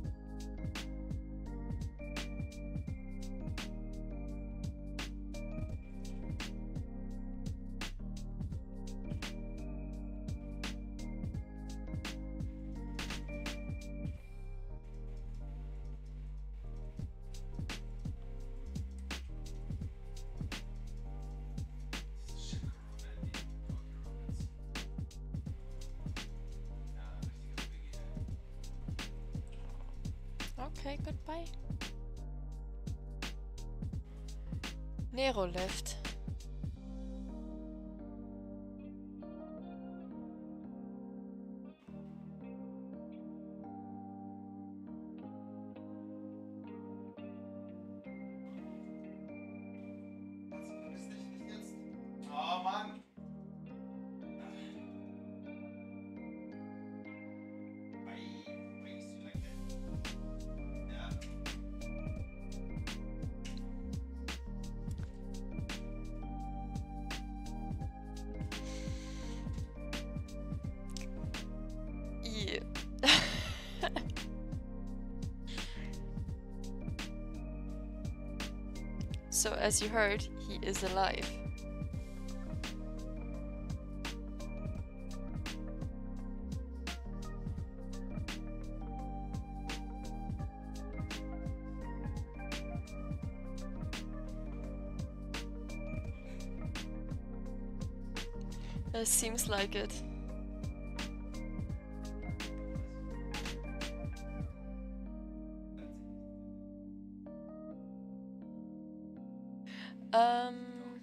Okay, goodbye. Nero left. Oh Mann! Why, why is you like that? Yeah. Yeah. So as you heard, he is alive. It seems like it. Um.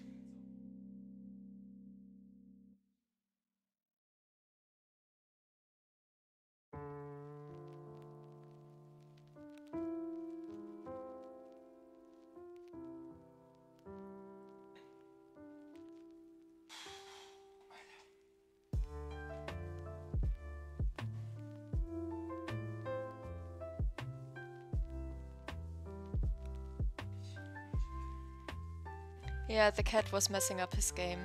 Yeah, the cat was messing up his game.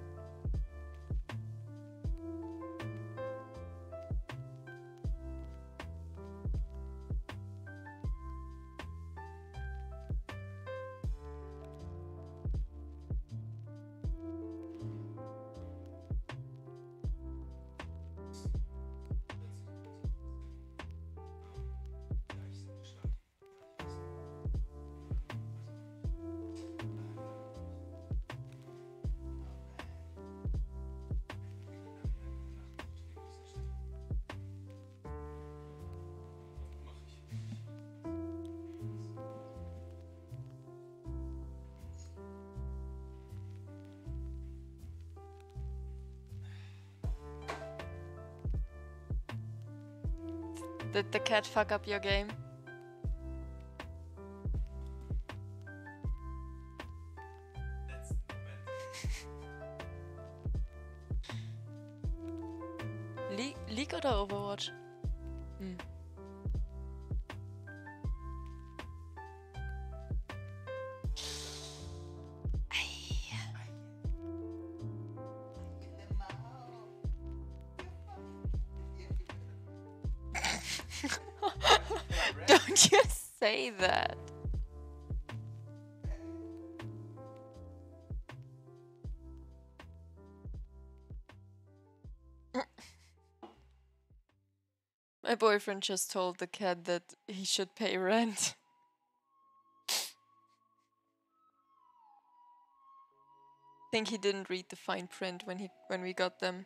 Did the cat fuck up your game? That's bad. Le League oder Overwatch? Hm. Don't you say that. My boyfriend just told the cat that he should pay rent. Think he didn't read the fine print when he when we got them.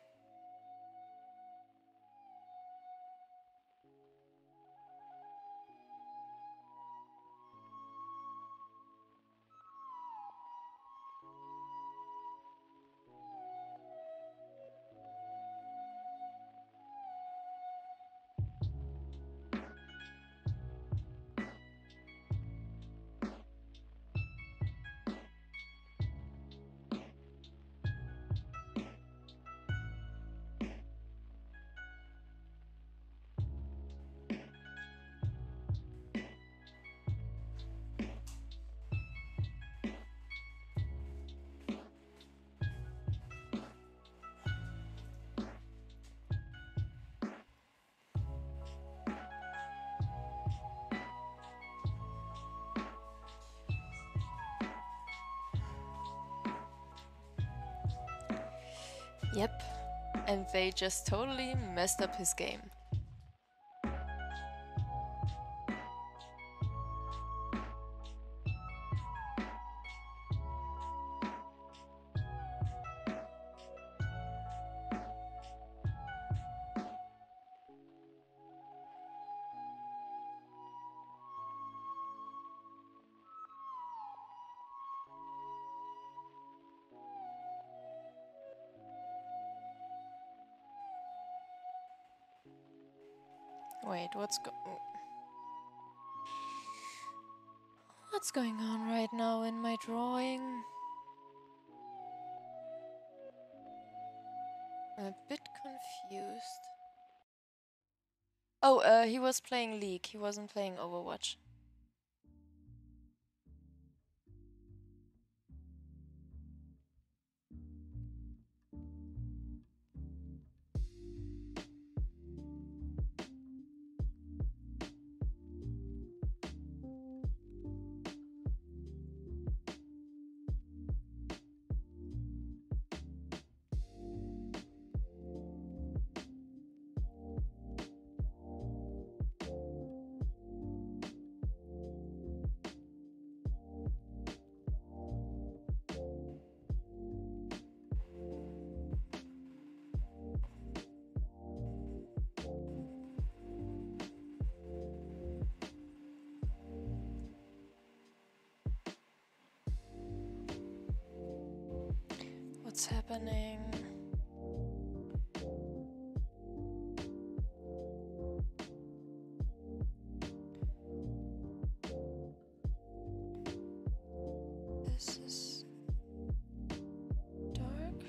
Yep. And they just totally messed up his game. Wait, what's go- what's going on right now in my drawing? I'm a bit confused. Oh, uh, he was playing League. He wasn't playing Overwatch. what's happening. This is dark.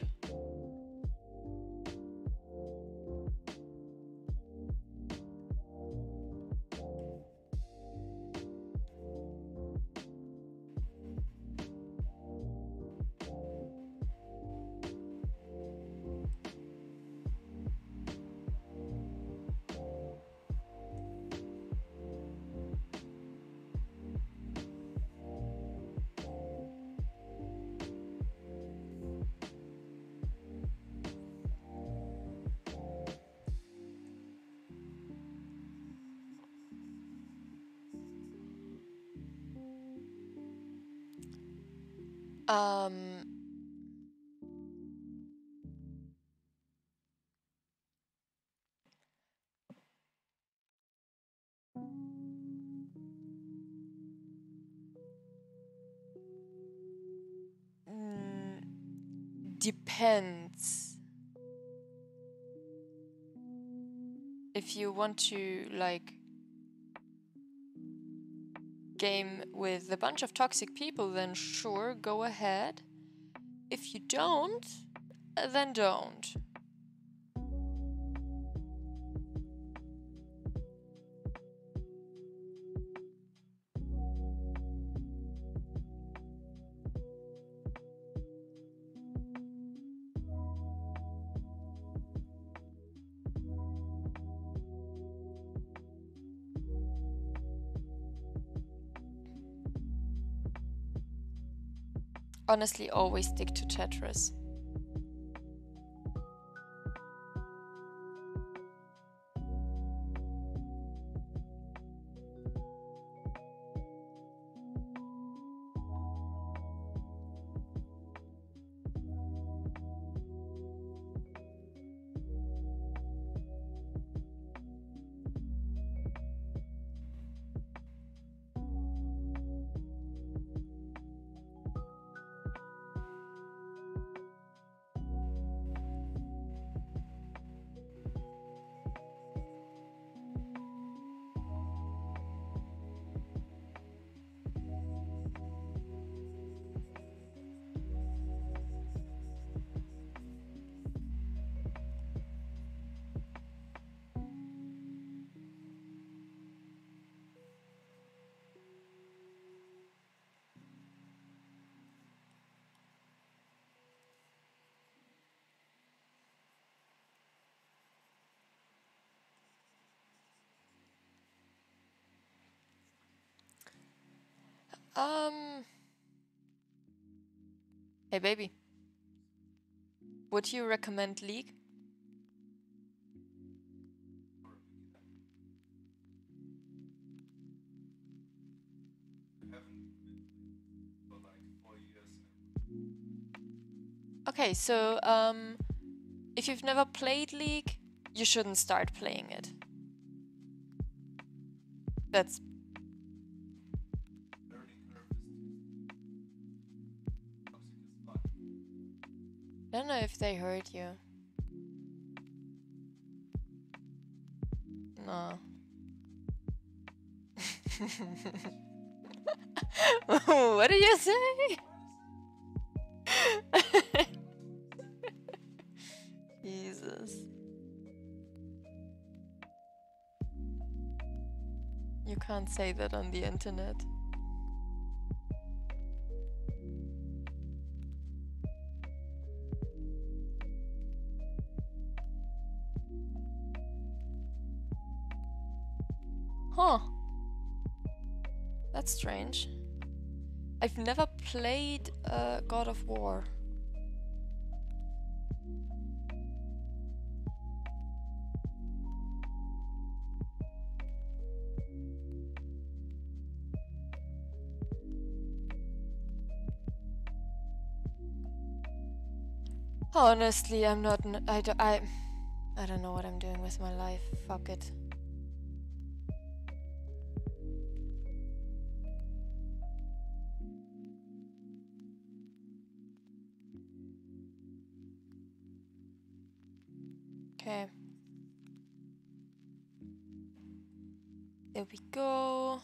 Um, mm, depends. If you want to like game with a bunch of toxic people, then sure, go ahead. If you don't, uh, then don't. Honestly, always stick to Tetris. Um, hey baby, would you recommend League? I haven't been for like four years. Okay, so um, if you've never played League, you shouldn't start playing it. That's Learning curve is too toxic as fuck. I don't know if they heard you. No. What did you say? Jesus. You can't say that on the internet. Huh. That's strange. I've never played uh, God of War. Honestly, I'm not. N I, do, I, I don't know what I'm doing with my life. Fuck it. There we go.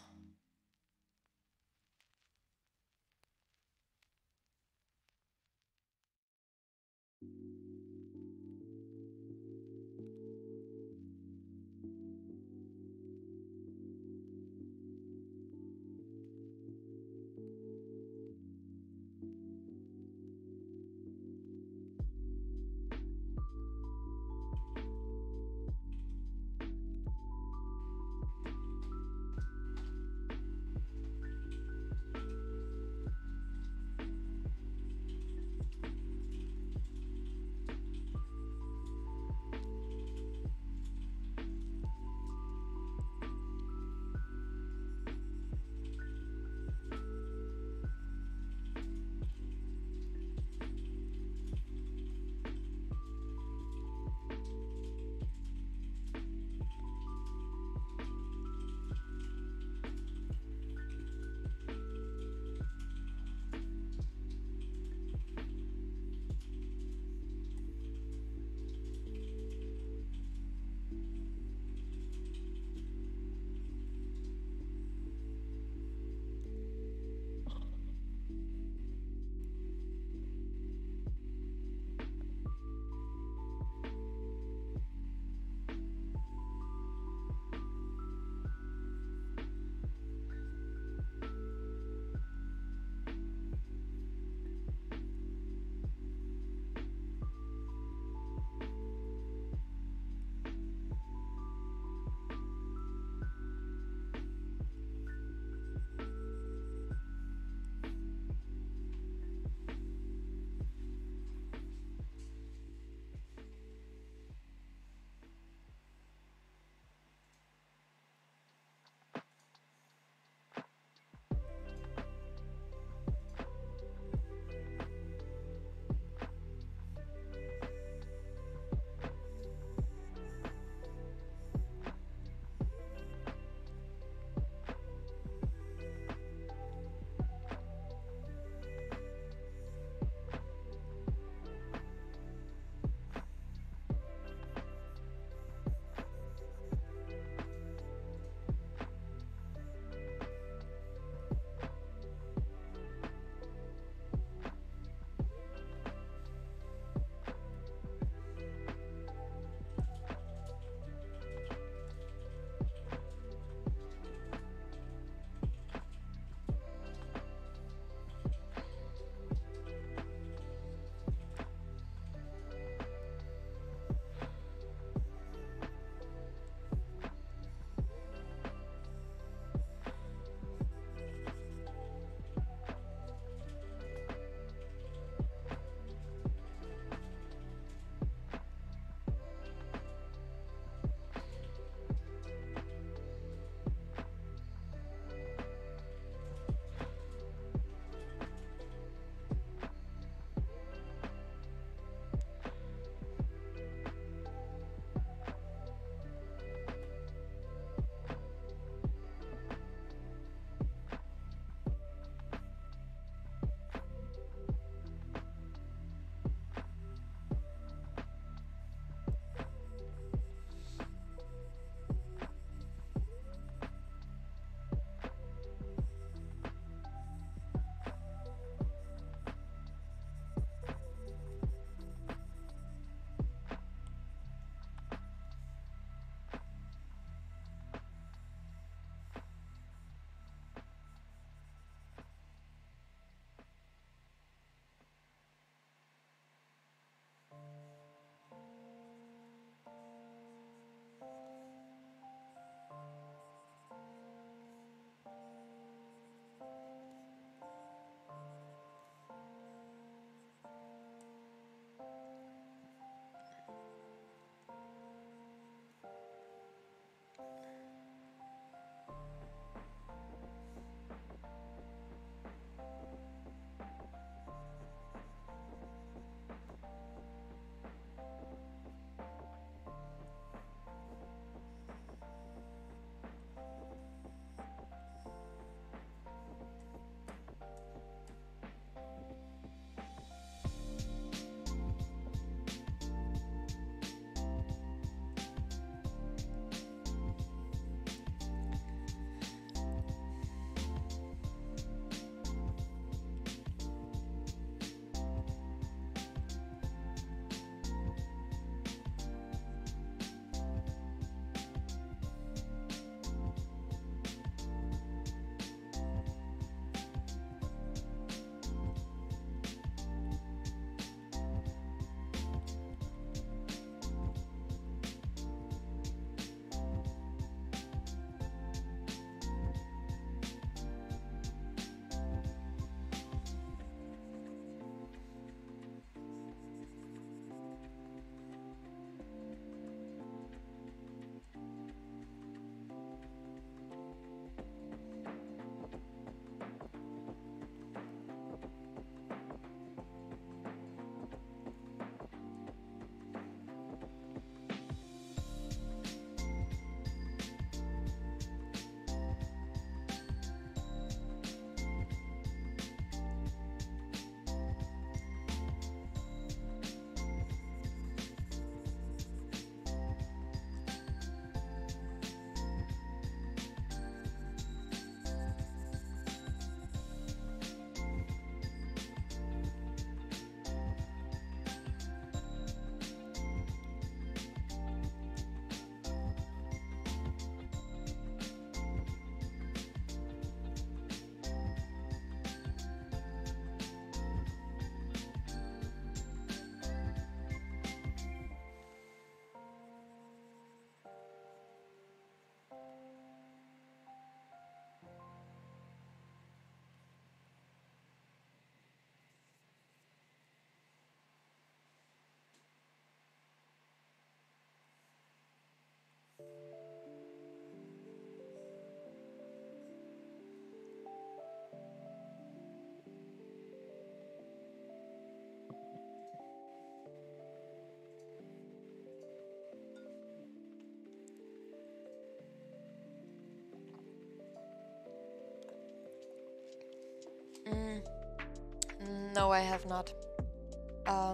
No, I have not. Um.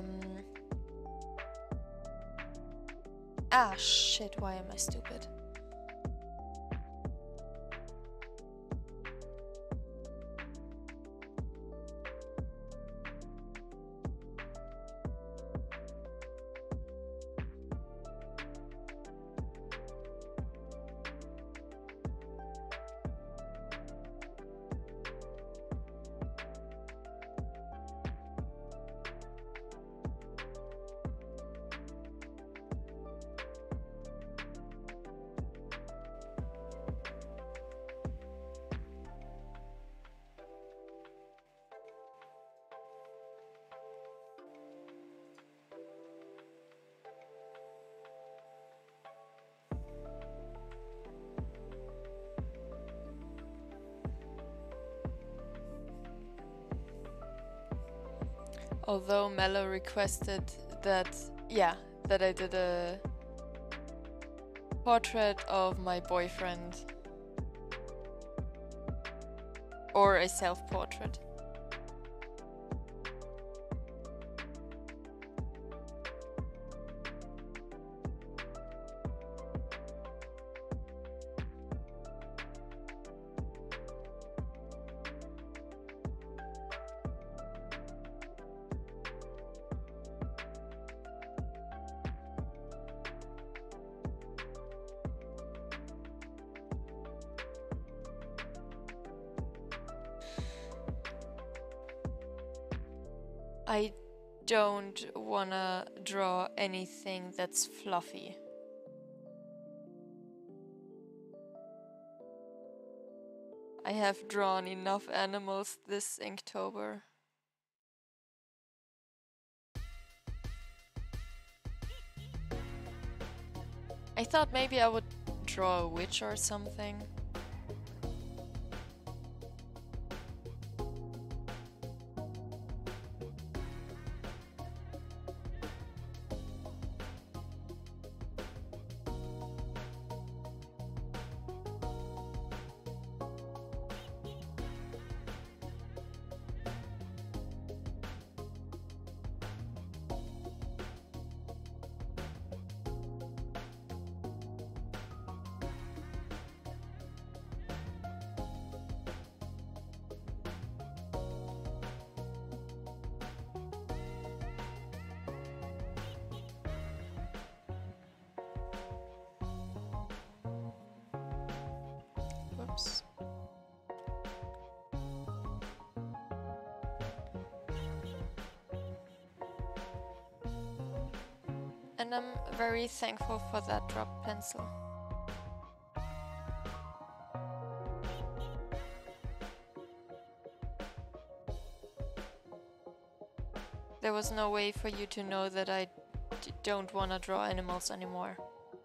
Ah, shit, why am I stupid? Although Mello requested that, yeah, that I did a portrait of my boyfriend. Or a self-portrait. I don't wanna draw anything that's fluffy. I have drawn enough animals this Inktober. I thought maybe I would draw a witch or something. Whoops. And I'm very thankful for that drop pencil. There was no way for you to know that I d don't want to draw animals anymore.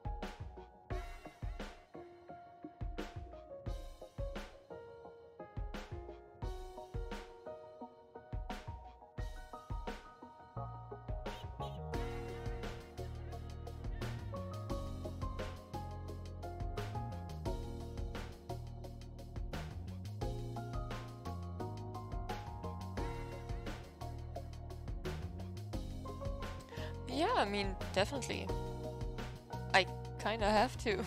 Yeah, I mean, definitely. I kinda have to.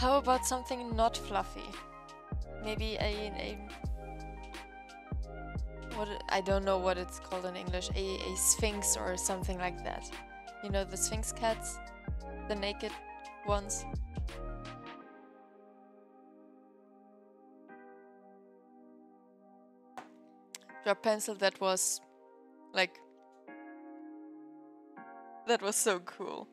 How about something not fluffy? Maybe a, a what it- I don't know what it's called in English. A, a sphinx or something like that. You know the sphinx cats, the naked ones. Drop pencil. That was like that was so cool.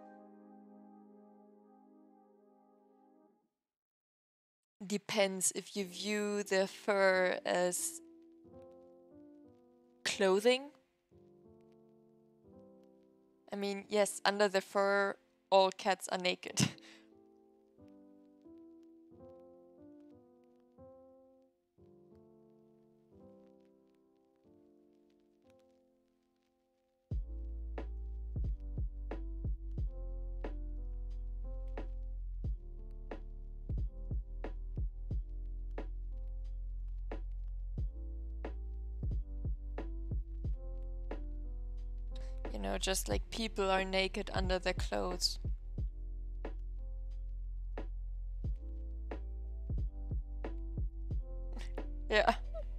Depends if you view the fur as clothing. I mean, yes, under the fur, all cats are naked. You know, just like people are naked under their clothes. Yeah.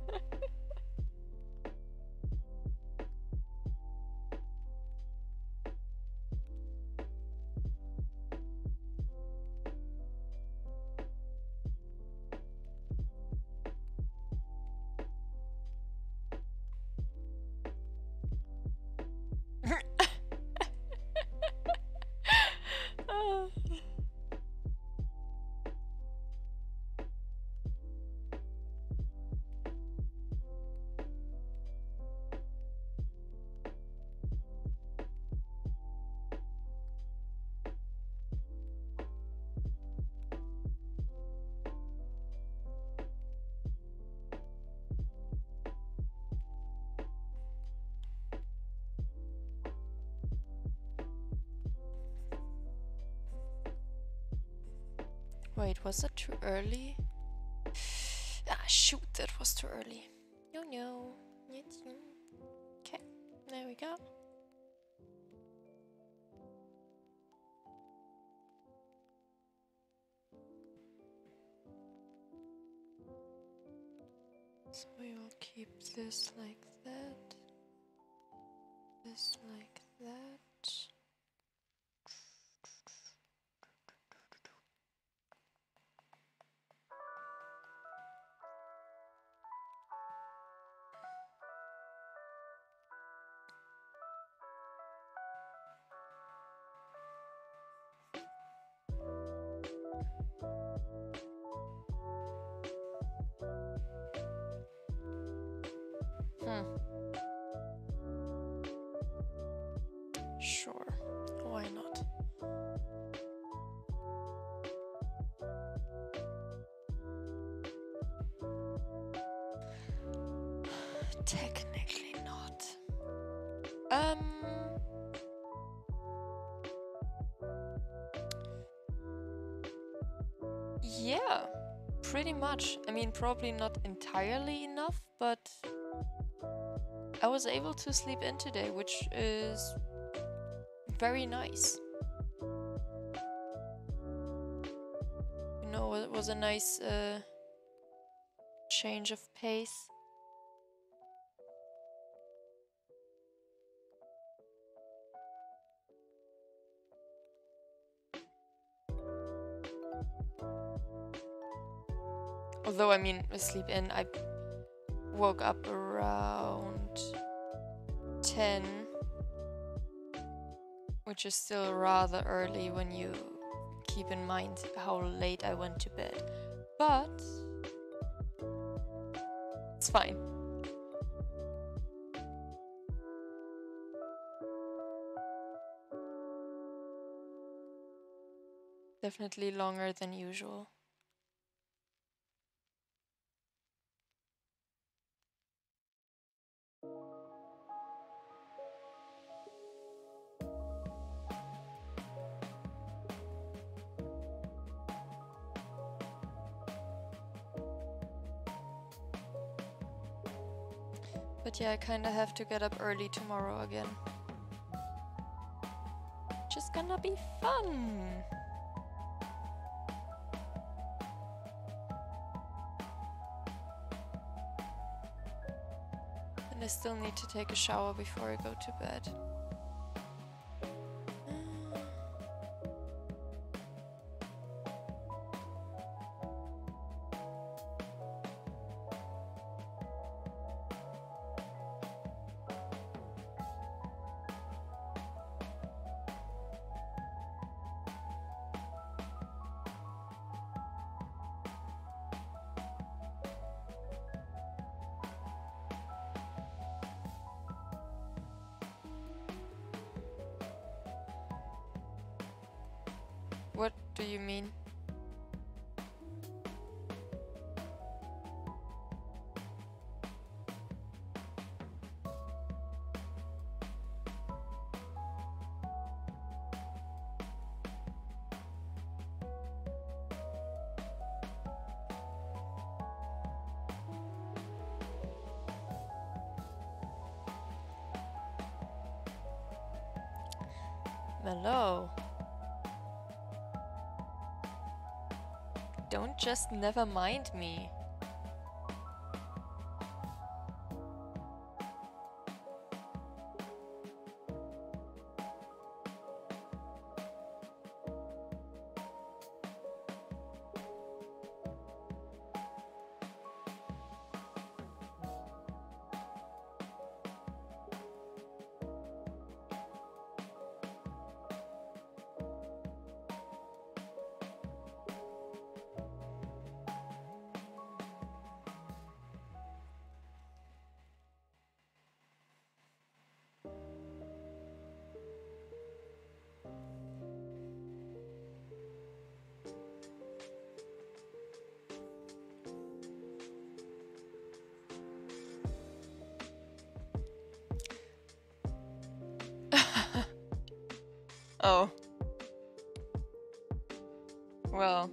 Ah. Wait, was that too early? Ah, shoot, that was too early. No, no. Okay, there we go. So we will keep this like that. This like that. Hmm. Sure. Why not? Technically not. Um. Yeah, pretty much. I mean, probably not entirely enough, but I was able to sleep in today, which is very nice. You know, it was a nice uh, change of pace. Although, I mean, sleep in, I woke up around ten, which is still rather early when you keep in mind how late I went to bed. But it's fine. Definitely longer than usual. But yeah, I kinda have to get up early tomorrow again. Just gonna be fun! still need to take a shower before I go to bed. What do you mean? Mellow. Don't just never mind me. Oh. Well.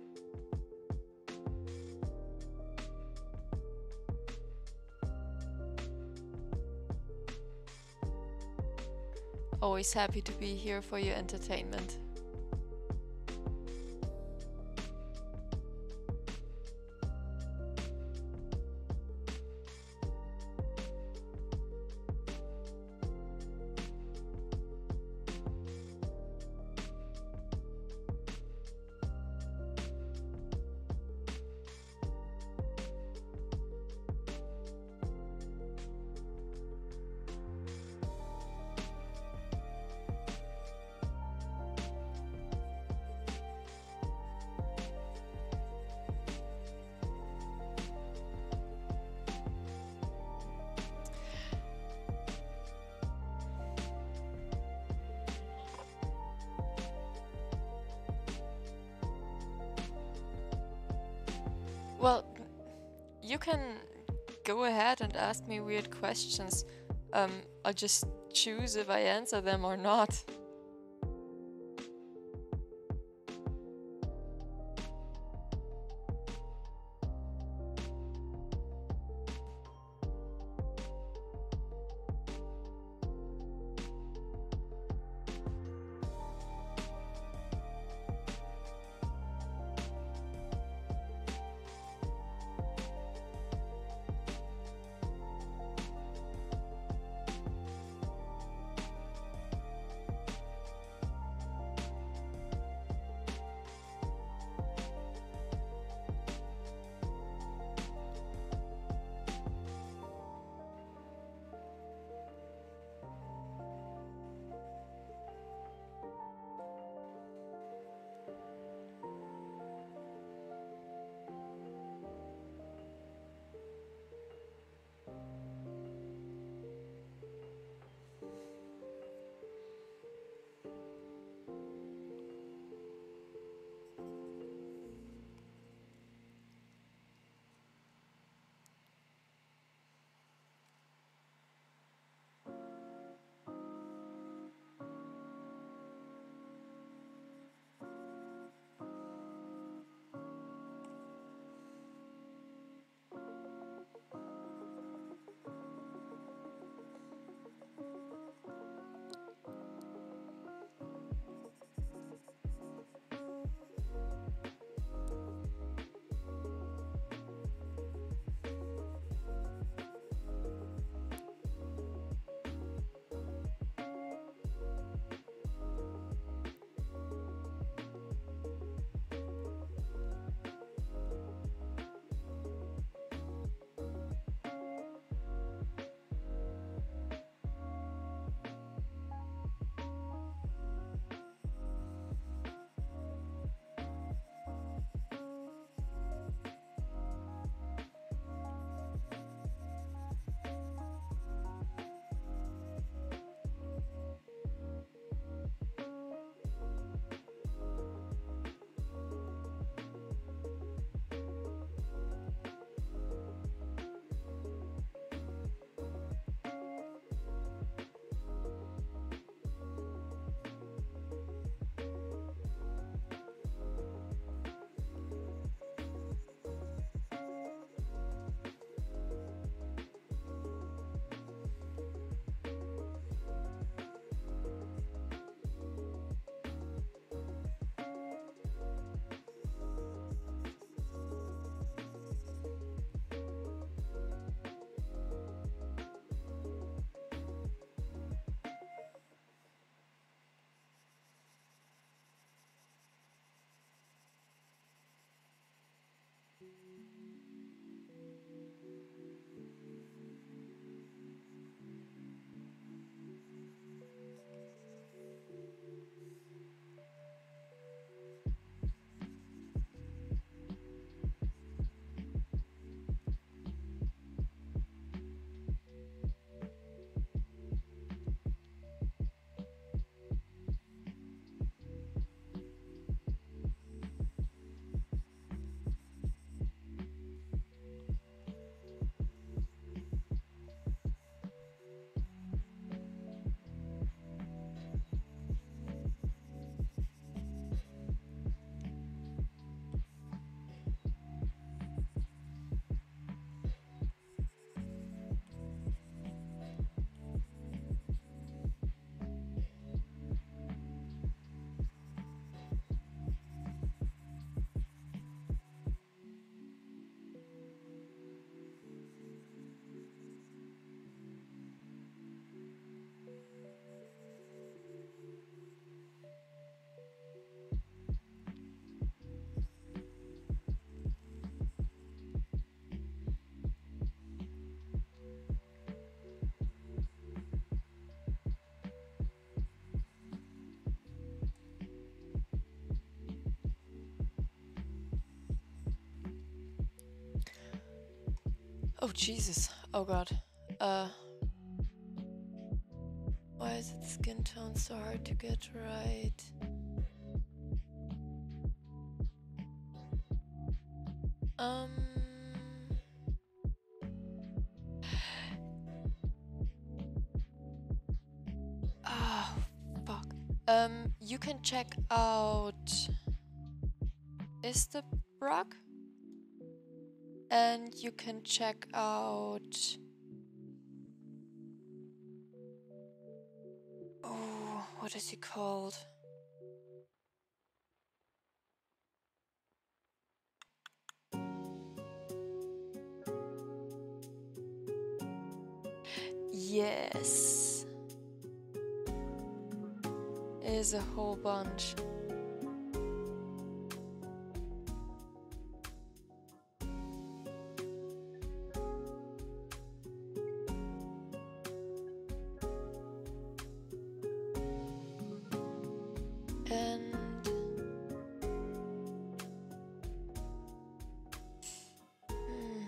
Always happy to be here for your entertainment. Well, you can go ahead and ask me weird questions. Um, I'll just choose if I answer them or not. Oh Jesus. Oh god. Uh why is it skin tone so hard to get right? Um Ah, fuck. Um you can check out Is the Brock? And you can check out Oh, what is he called? Yes. Is a whole bunch. And hmm,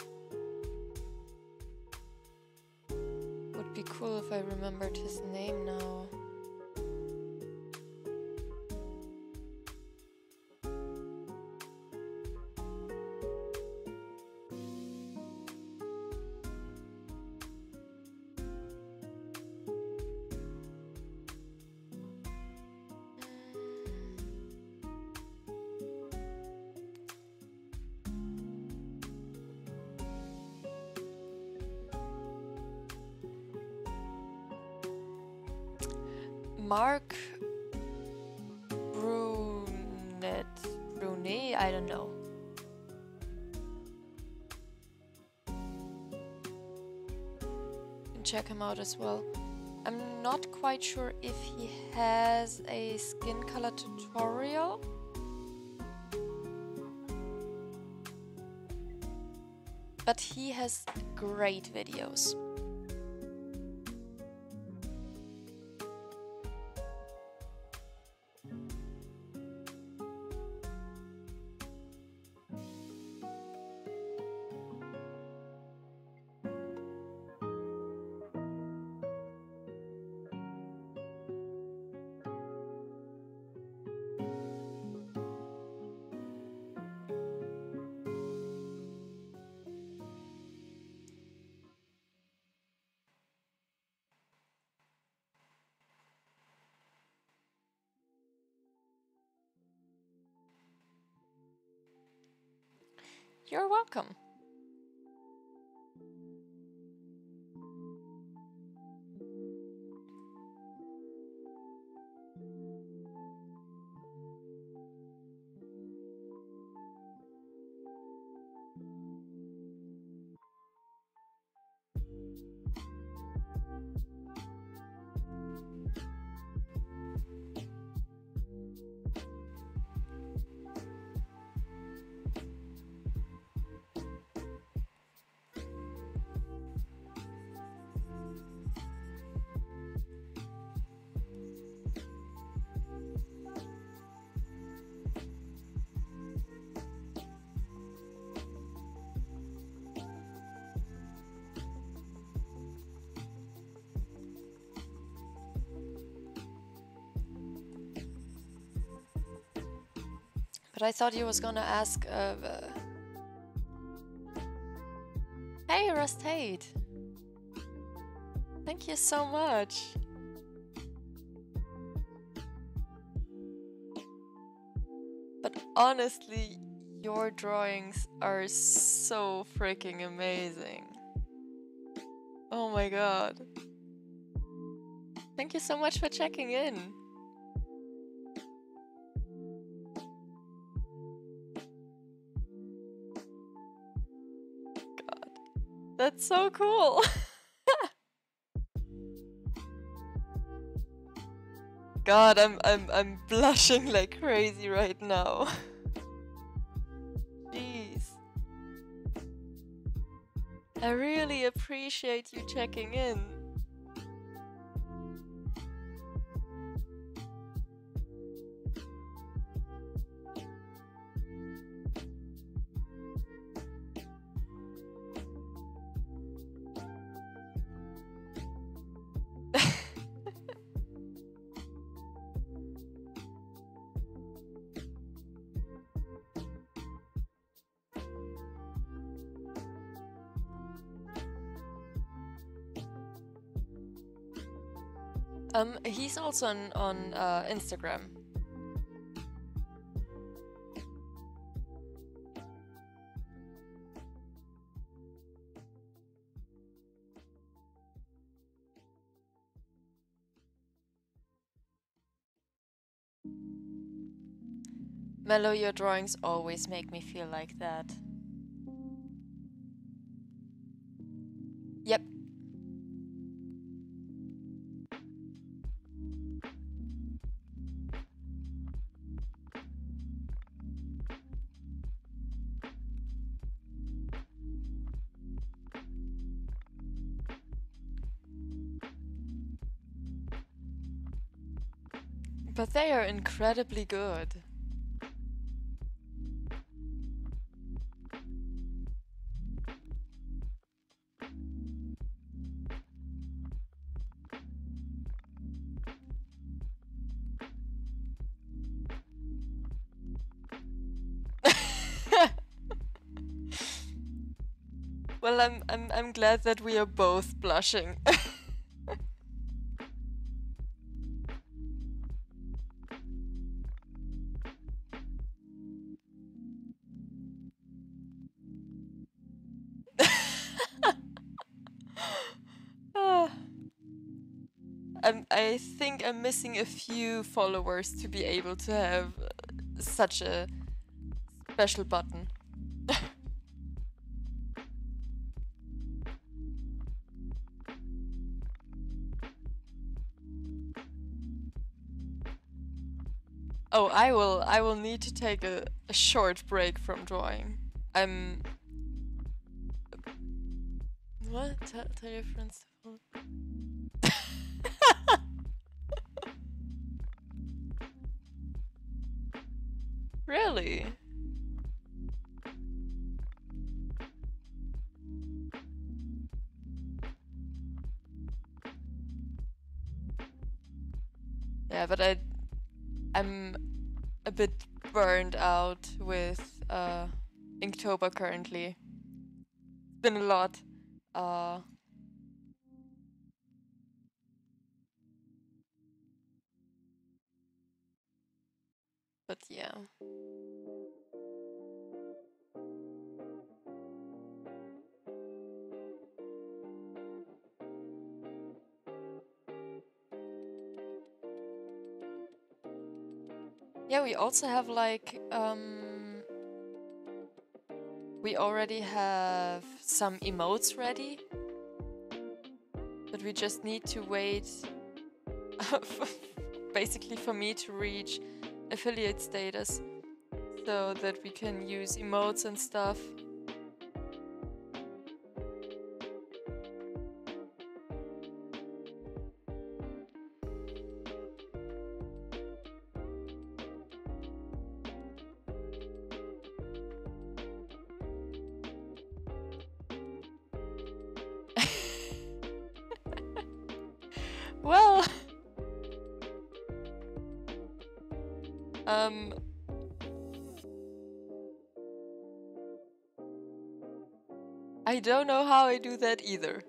would be cool if I remembered his name now. Mark Brunet Brunet, I don't know. You can check him out as well. I'm not quite sure if he has a skin color tutorial. But he has great videos. You're welcome. But I thought you was gonna ask, uh, uh... Hey, Rust Hate! Thank you so much! But honestly, your drawings are so freaking amazing. Oh my god. Thank you so much for checking in. God, that's so cool. God, I'm I'm I'm blushing like crazy right now. Jeez. I really appreciate you checking in. Um, he's also on, on uh, Instagram. Mello, your drawings always make me feel like that. Yep. But they are incredibly good. Well, I'm I'm I'm glad that we are both blushing. Ah. I'm, I think I'm missing a few followers to be able to have uh, such a special button. Oh, I will I will need to take a, a short break from drawing. I'm what? Tell, tell your friends to follow. Really? Yeah, but I I'm a bit burned out with uh Inktober currently. It's been a lot. Uh but yeah. Yeah, we also have like um we already have some emotes ready, but we just need to wait basically for me to reach affiliate status so that we can use emotes and stuff. Well, um, I don't know how I do that either.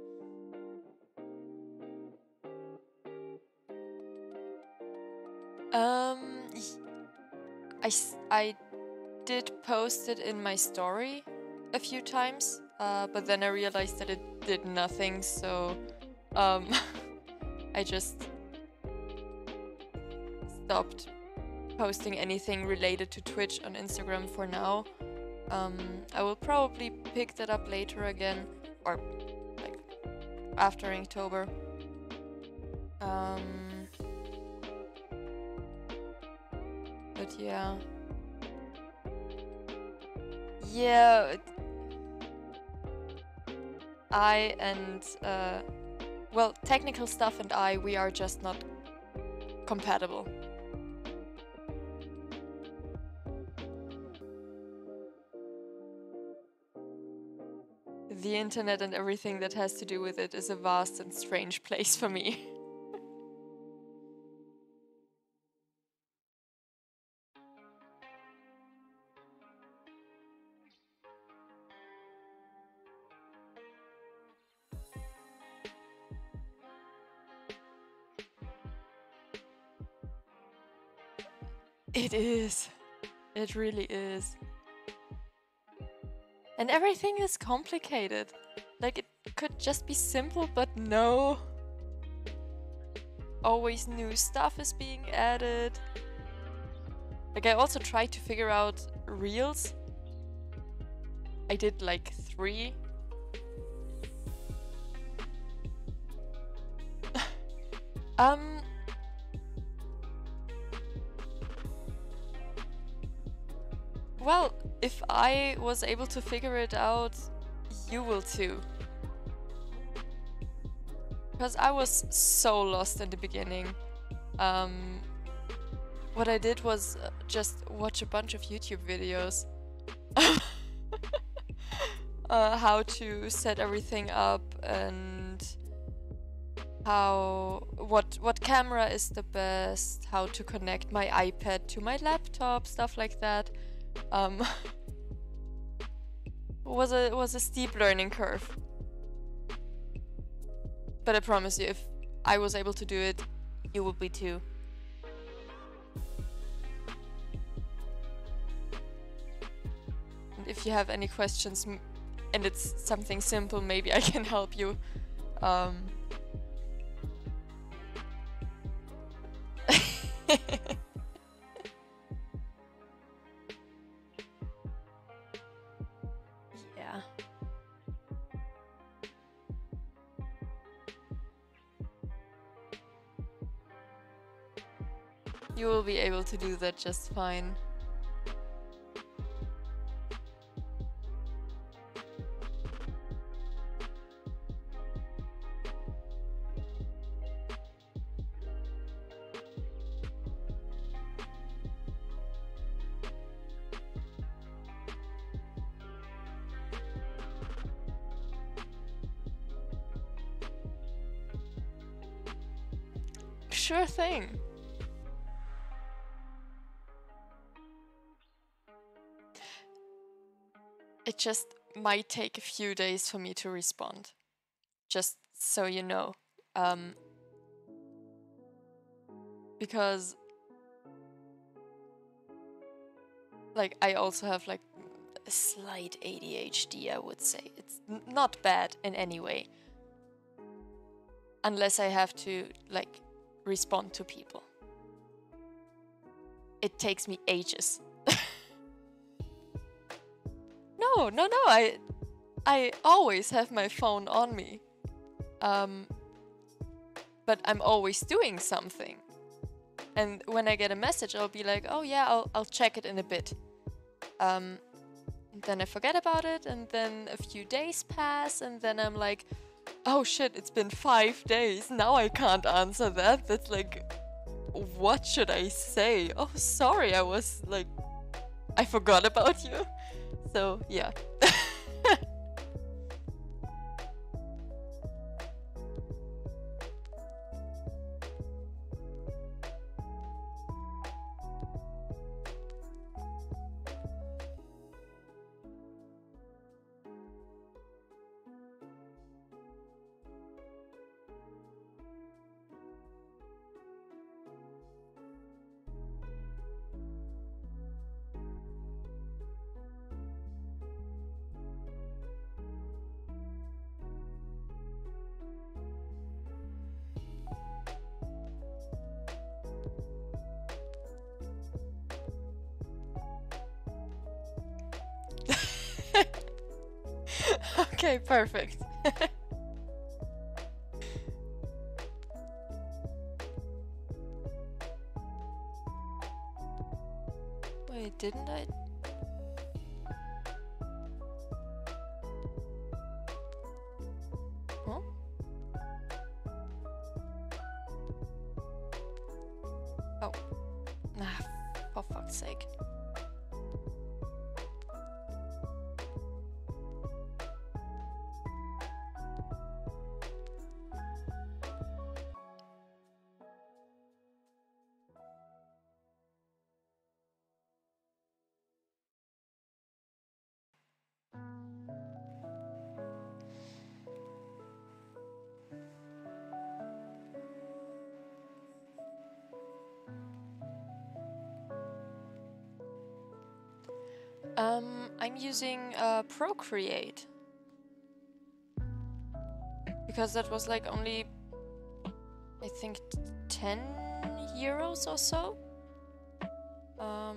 Um, I, I did post it in my story a few times, uh, but then I realized that it did nothing, so um, I just stopped posting anything related to Twitch on Instagram for now. Um, I will probably pick that up later again, or like after Inktober. Um, but yeah. Yeah, it, I and, uh, well, technical stuff and I, we are just not compatible. The internet and everything that has to do with it is a vast and strange place for me. It is. It really is. And everything is complicated. Like, it could just be simple, but no. Always new stuff is being added. Like, I also tried to figure out reels. I did like three. um... Well, if I was able to figure it out, you will too. Because I was so lost in the beginning. Um, what I did was uh, just watch a bunch of YouTube videos. uh, how to set everything up and how what what camera is the best, how to connect my iPad to my laptop, stuff like that. Um, was a was a steep learning curve. But I promise you, if I was able to do it, you will be too. And if you have any questions, and it's something simple, maybe I can help you. Um, yeah. You will be able to do that just fine. Sure thing. It just might take a few days for me to respond. Just so you know. Um, because like I also have like a slight A D H D, I would say. It's n not bad in any way. Unless I have to like respond to people. It takes me ages. no, no, no, I I always have my phone on me. Um, but I'm always doing something. And when I get a message, I'll be like, oh yeah, I'll, I'll check it in a bit. Um, then I forget about it, and then a few days pass, and then I'm like, oh shit, it's been five days. Now I can't answer that. That's like, what should I say? Oh, sorry, I was like, I forgot about you. So, yeah. Okay, perfect. Wait, didn't I? Huh? Oh. Ah, for fuck's sake. Um, I'm using uh, Procreate because that was like only, I think, ten euros or so. Um,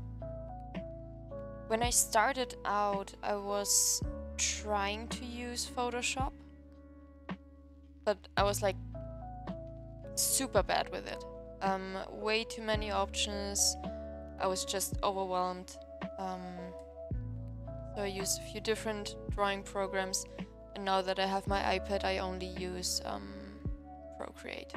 when I started out, I was trying to use Photoshop, but I was like super bad with it. Um, way too many options. I was just overwhelmed. Um, so I used a few different drawing programs, and now that I have my iPad, I only use um, Procreate.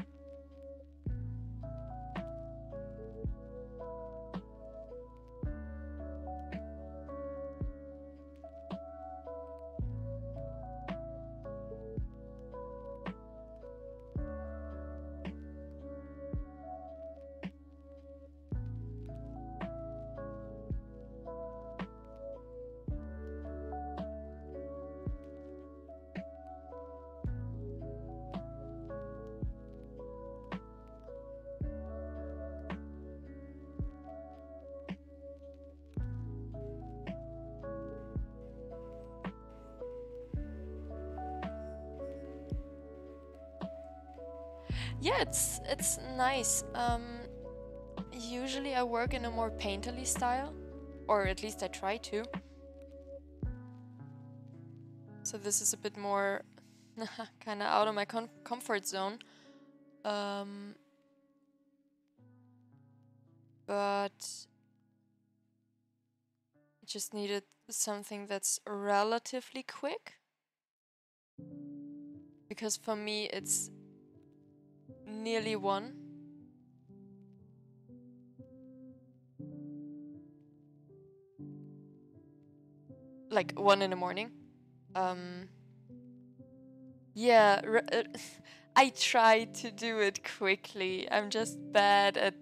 Yeah, it's it's nice. Um, usually I work in a more painterly style, or at least I try to. So this is a bit more kind of out of my com comfort zone. Um, but I just needed something that's relatively quick. Because for me it's nearly one. Like one in the morning. Um, yeah, r uh, I try to do it quickly. I'm just bad at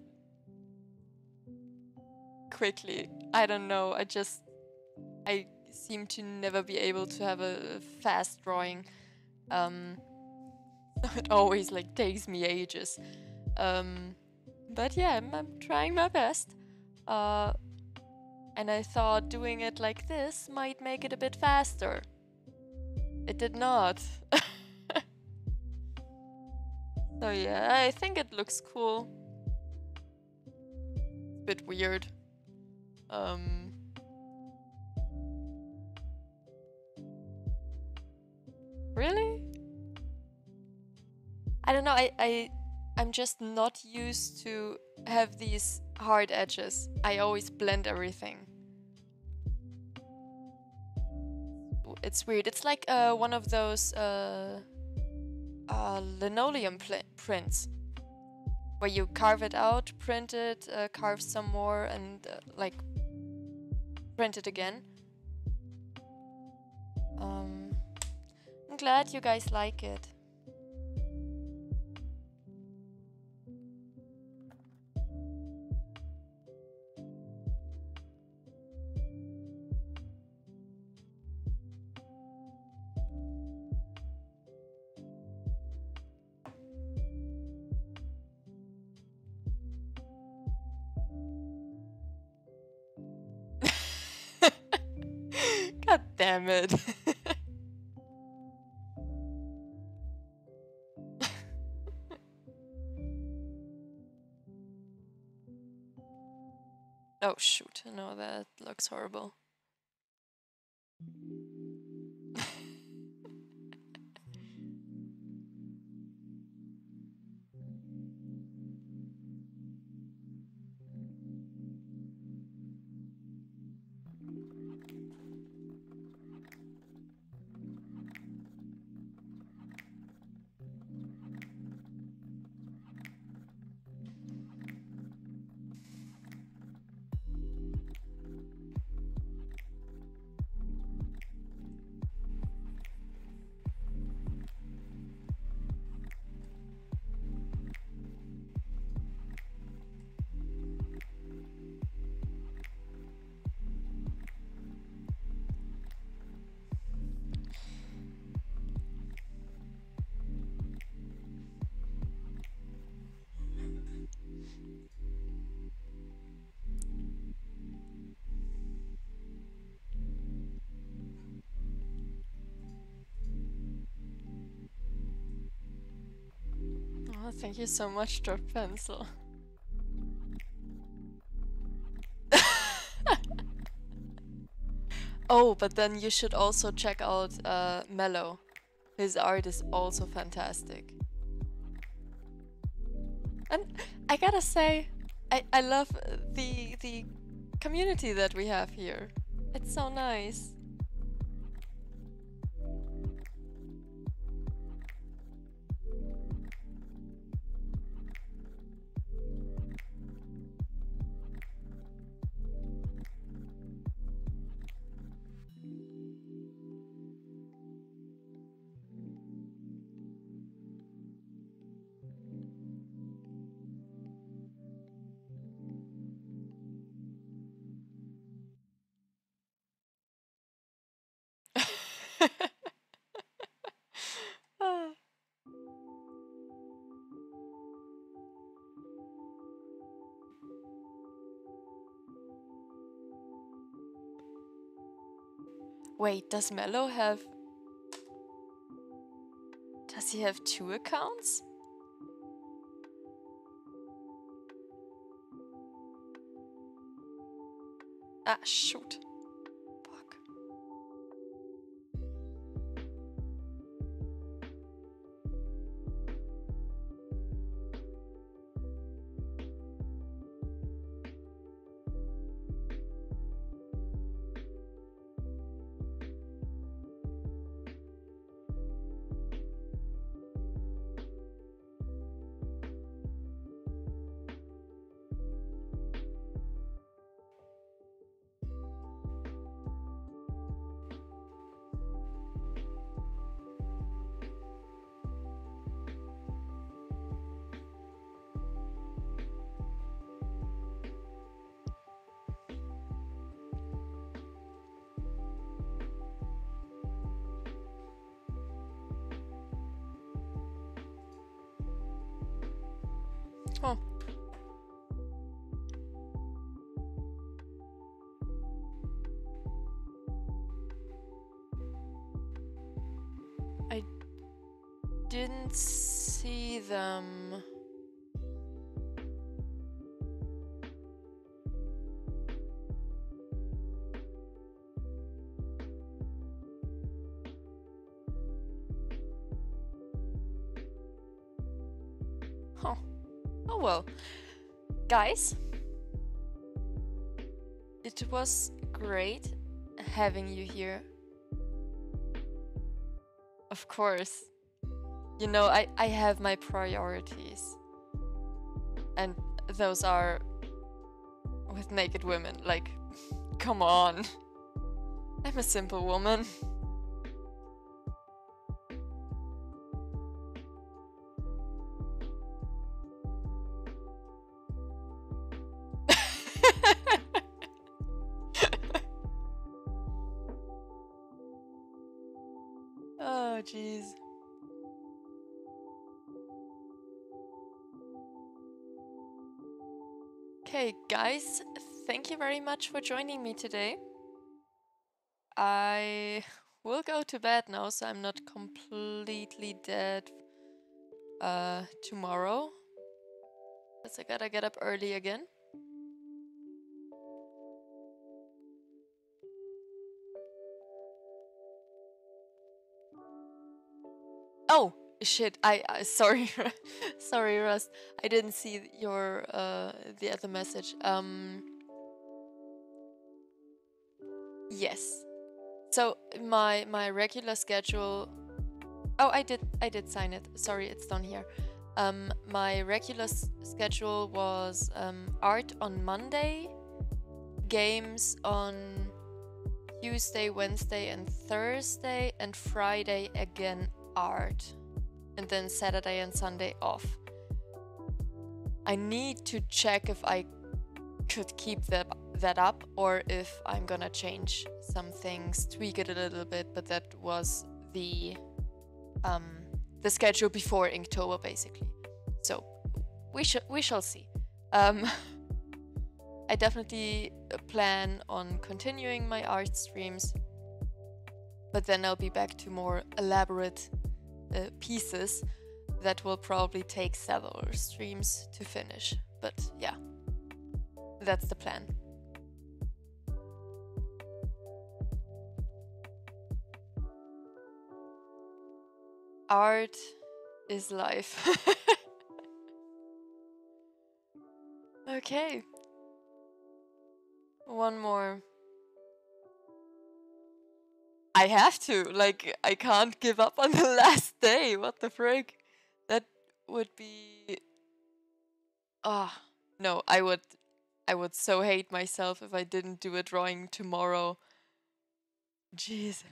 quickly. I don't know. I just I seem to never be able to have a fast drawing. Um, it always like takes me ages. Um, but yeah, I'm, I'm trying my best. Uh, and I thought doing it like this might make it a bit faster. It did not. So yeah, I think it looks cool. It's a bit weird. Um, really? I don't know, I, I, I'm just not used to have these hard edges. I always blend everything. It's weird. It's like uh, one of those uh, uh, linoleum prints where you carve it out, print it, uh, carve some more, and uh, like print it again. Um, I'm glad you guys like it. God damn it. Oh shoot, no, that looks horrible. Thank you so much, Drop Pencil. Oh, but then you should also check out uh, Mello. His art is also fantastic. And I gotta say, I, I love the the community that we have here. It's so nice. Ah. Wait, does Mello have... Does he have two accounts? Ah, shoot. Fuck. Oh. I didn't see them. Huh. Oh well. Guys, it was great having you here. Of course. You know, I, I have my priorities. And those are with naked women. Like, come on. I'm a simple woman. Oh, jeez. Okay, guys, thank you very much for joining me today. I will go to bed now, so I'm not completely dead uh, tomorrow. Because I gotta get up early again. Oh, shit, I, I sorry, sorry, Rust. I didn't see your, uh, the other message. Um, yes. So my, my regular schedule, oh, I did, I did sign it. Sorry, it's down here. Um, my regular s schedule was, um, art on Monday, games on Tuesday, Wednesday, and Thursday, and Friday again art, and then Saturday and Sunday off. I need to check if I could keep that that up or if I'm gonna change some things, tweak it a little bit, but that was the um, the schedule before Inktober, basically. So we shall we shall see. Um, I definitely plan on continuing my art streams, but then I'll be back to more elaborate uh, pieces. that will probably take several streams to finish. But yeah, that's the plan. Art is life. Okay. One more. I have to. Like, I can't give up on the last day. What the frick? That would be... Ah, no, I would... I would so hate myself if I didn't do a drawing tomorrow. Jeez.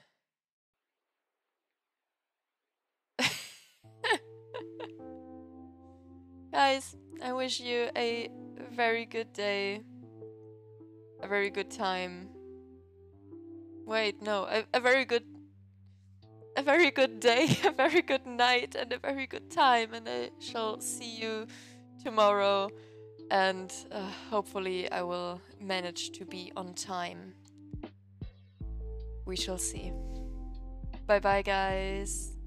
Guys, I wish you a very good day. A very good time. Wait, no, a, a very good... A very good day, a very good night, and a very good time. And I shall see you tomorrow. And uh, hopefully I will manage to be on time. We shall see. Bye bye, guys.